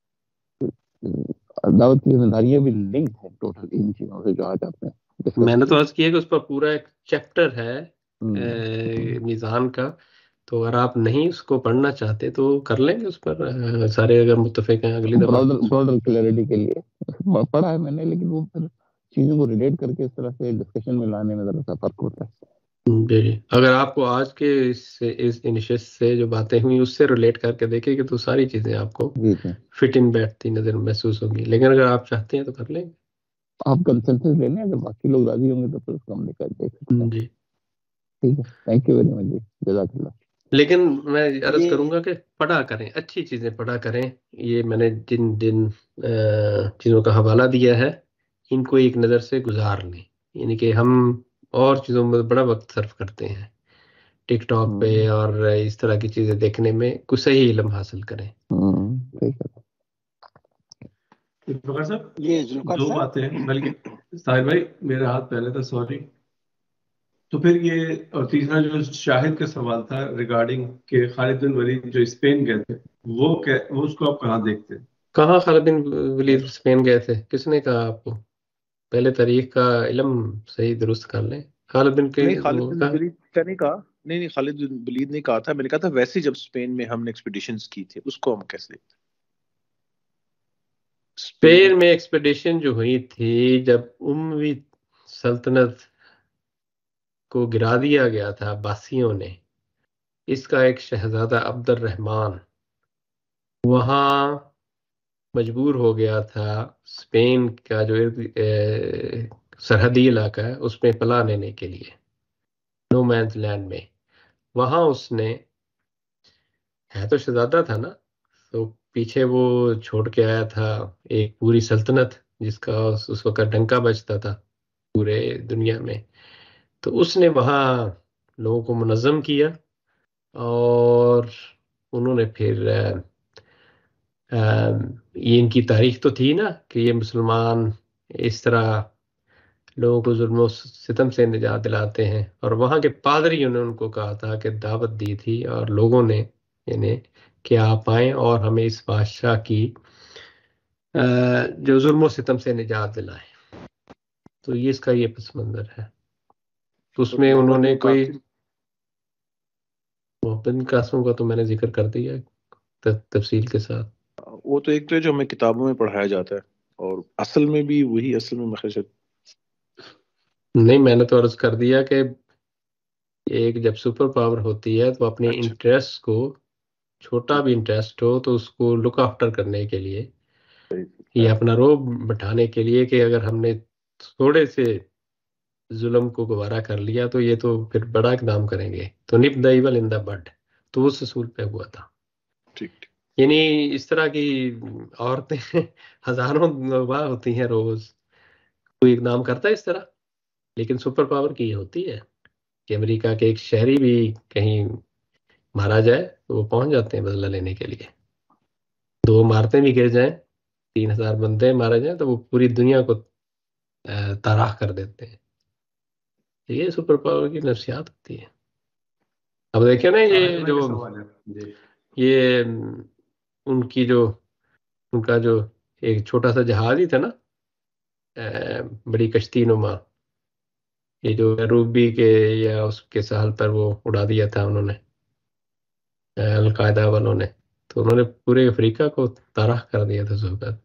دعوت کی ذمہ داریاں بھی لنک ہے ٹوٹل ان چیزوں سے جو آج آپ نے میں نے تو عرض کیا کہ اس پر پورا ایک چیپٹر ہے میزان کا، تو اگر آپ نہیں اس کو پڑھنا چاہتے تو کر لیں گے اس پر سارے اگر متفق ہیں. اگلی دفعہ برادر کلیئرٹی کے لیے پڑھا ہے میں نے، لیکن وہ پھر چیزوں کو ریلیٹ کر کے اس طرح سے ڈسکشن میں لانے میں ذرا سا فرق ہوتا ہے. جی اگر آپ کو آج کے اس انشیس سے جو باتیں ہوئی اس سے ریلیٹ کر کے دیکھیں گے تو ساری چیزیں آپ کو فٹ ان بیٹھتی نظر محسوس ہوگی. لیکن اگر آپ چاہتے ہیں تو کر لیں گے. آپ کنسنسس لے لیں، اگر باقی لوگ راضی ہوں گے تو پھر اس کو ہم لے کر دیکھ سکتے ہیں. جی ٹھیک ہے، تھینک یو ویری مچ جی، جزاک اللہ. لیکن میں عرض کروں گا کہ پڑھا کریں، اچھی چیزیں پڑھا کریں. یہ میں نے جن چیزوں کا حوالہ دیا ہے ان کو ایک نظر سے گزار لیں. یعنی کہ ہم اور چیزوں میں بڑا وقت صرف کرتے ہیں ٹک ٹاک پہ اور اس طرح کی چیزیں دیکھنے میں، کچھ صحیح علم حاصل کریں. فخر صاحب یہ دو باتیں ہیں، بلکہ ساحل بھائی میرا ہاتھ پہلے تھا، سوری. تو پھر یہ اور تیسرا جو شاہد کا سوال تھا ریگارڈنگ کہ خالد بن ولید جو اسپین گئے تھے وہ اس کو آپ کہاں دیکھتے ہیں؟ کہاں خالد بن ولید اسپین گئے تھے؟ کس نے کہا آپ کو؟ پہلے تاریخ کا علم صحیح درست کر لیں. خالد بن ولید کا نہیں کہا، نہیں خالد بن ولید نہیں کہا تھا، میں نے کہا تھا ویسے جب اسپین میں ہم نے ایکسپیڈیشنز کی تھی اس کو ہم کیسے دیکھتے ہیں؟ اسپین میں ایکسپیڈیشن جو ہوئی تھی جب اموی سلطنت کو گرا دیا گیا تھا عباسیوں نے، اس کا ایک شہزادہ عبد الرحمن وہاں مجبور ہو گیا تھا اسپین کا جو سرحدی علاقہ ہے اس میں پناہ لینے کے لیے، نو مینز لینڈ میں. وہاں اس نے، ہے تو شہزادہ تھا نا، تو پیچھے وہ چھوڑ کے آیا تھا ایک پوری سلطنت جس کا اس وقت ڈنکا بجتا تھا پورے دنیا میں. تو اس نے وہاں لوگوں کو منظم کیا اور انہوں نے پھر یہ ان کی تاریخ تو تھی نا کہ یہ مسلمان اس طرح لوگوں کو ظلم و ستم سے نجات دلاتے ہیں. اور وہاں کے پادریوں نے ان کو کہا تھا کہ دعوت دی تھی اور لوگوں نے یعنی کہ آپ آئیں اور ہمیں اس بادشاہ کی جو ظلم و ستم سے نجات دلائیں. تو یہ اس کا یہ پس منظر ہے. تو اس میں انہوں نے کوئی محبت قاسم کا تو میں نے ذکر کر دیا تفصیل کے ساتھ. وہ تو ایک تو جو ہمیں کتابوں میں پڑھایا جاتا ہے اور اصل میں بھی وہی اصل میں مخشد نہیں. میں نے تو عرض کر دیا کہ ایک جب سپر پاور ہوتی ہے تو اپنے انٹرسٹ کو چھوٹا بھی انٹرسٹ ہو تو اس کو لک آفٹر کرنے کے لیے یہ اپنا روب بٹھانے کے لیے کہ اگر ہم نے تھوڑے سے ظلم کو گوارا کر لیا تو یہ تو پھر بڑا اقدام کریں گے. تو نپ دا ایول ان دا بڈ تو اس اصول پہ ہوا تھا. یعنی اس طرح کی عورتیں ہزاروں واہ ہوتی ہیں روز کوئی اقدام کرتا ہے اس طرح. لیکن سپر پاور کی یہ ہوتی ہے کہ امریکہ کے ایک شہری بھی کہیں مارا جائے تو وہ پہنچ جاتے ہیں بدلہ لینے کے لیے. 2 عمارتیں بھی گر جائیں 3000 بندے مارے جائیں تو وہ پوری دنیا کو تباہ کر دیتے ہیں. یہ سپر پاور کی نفسیات ہوتی ہے. اب دیکھیں نا یہ ان کی جو ان کا جو ایک چھوٹا سا جہاز ہی تھا نا بڑی کشتی نما یہ جو روبی کے یا اس کے ساحل پر وہ اڑا دیا تھا انہوں نے القاعدہ والوں نے. تو انہوں نے پورے افریقہ کو تباہ کر دیا تھا اس وقت.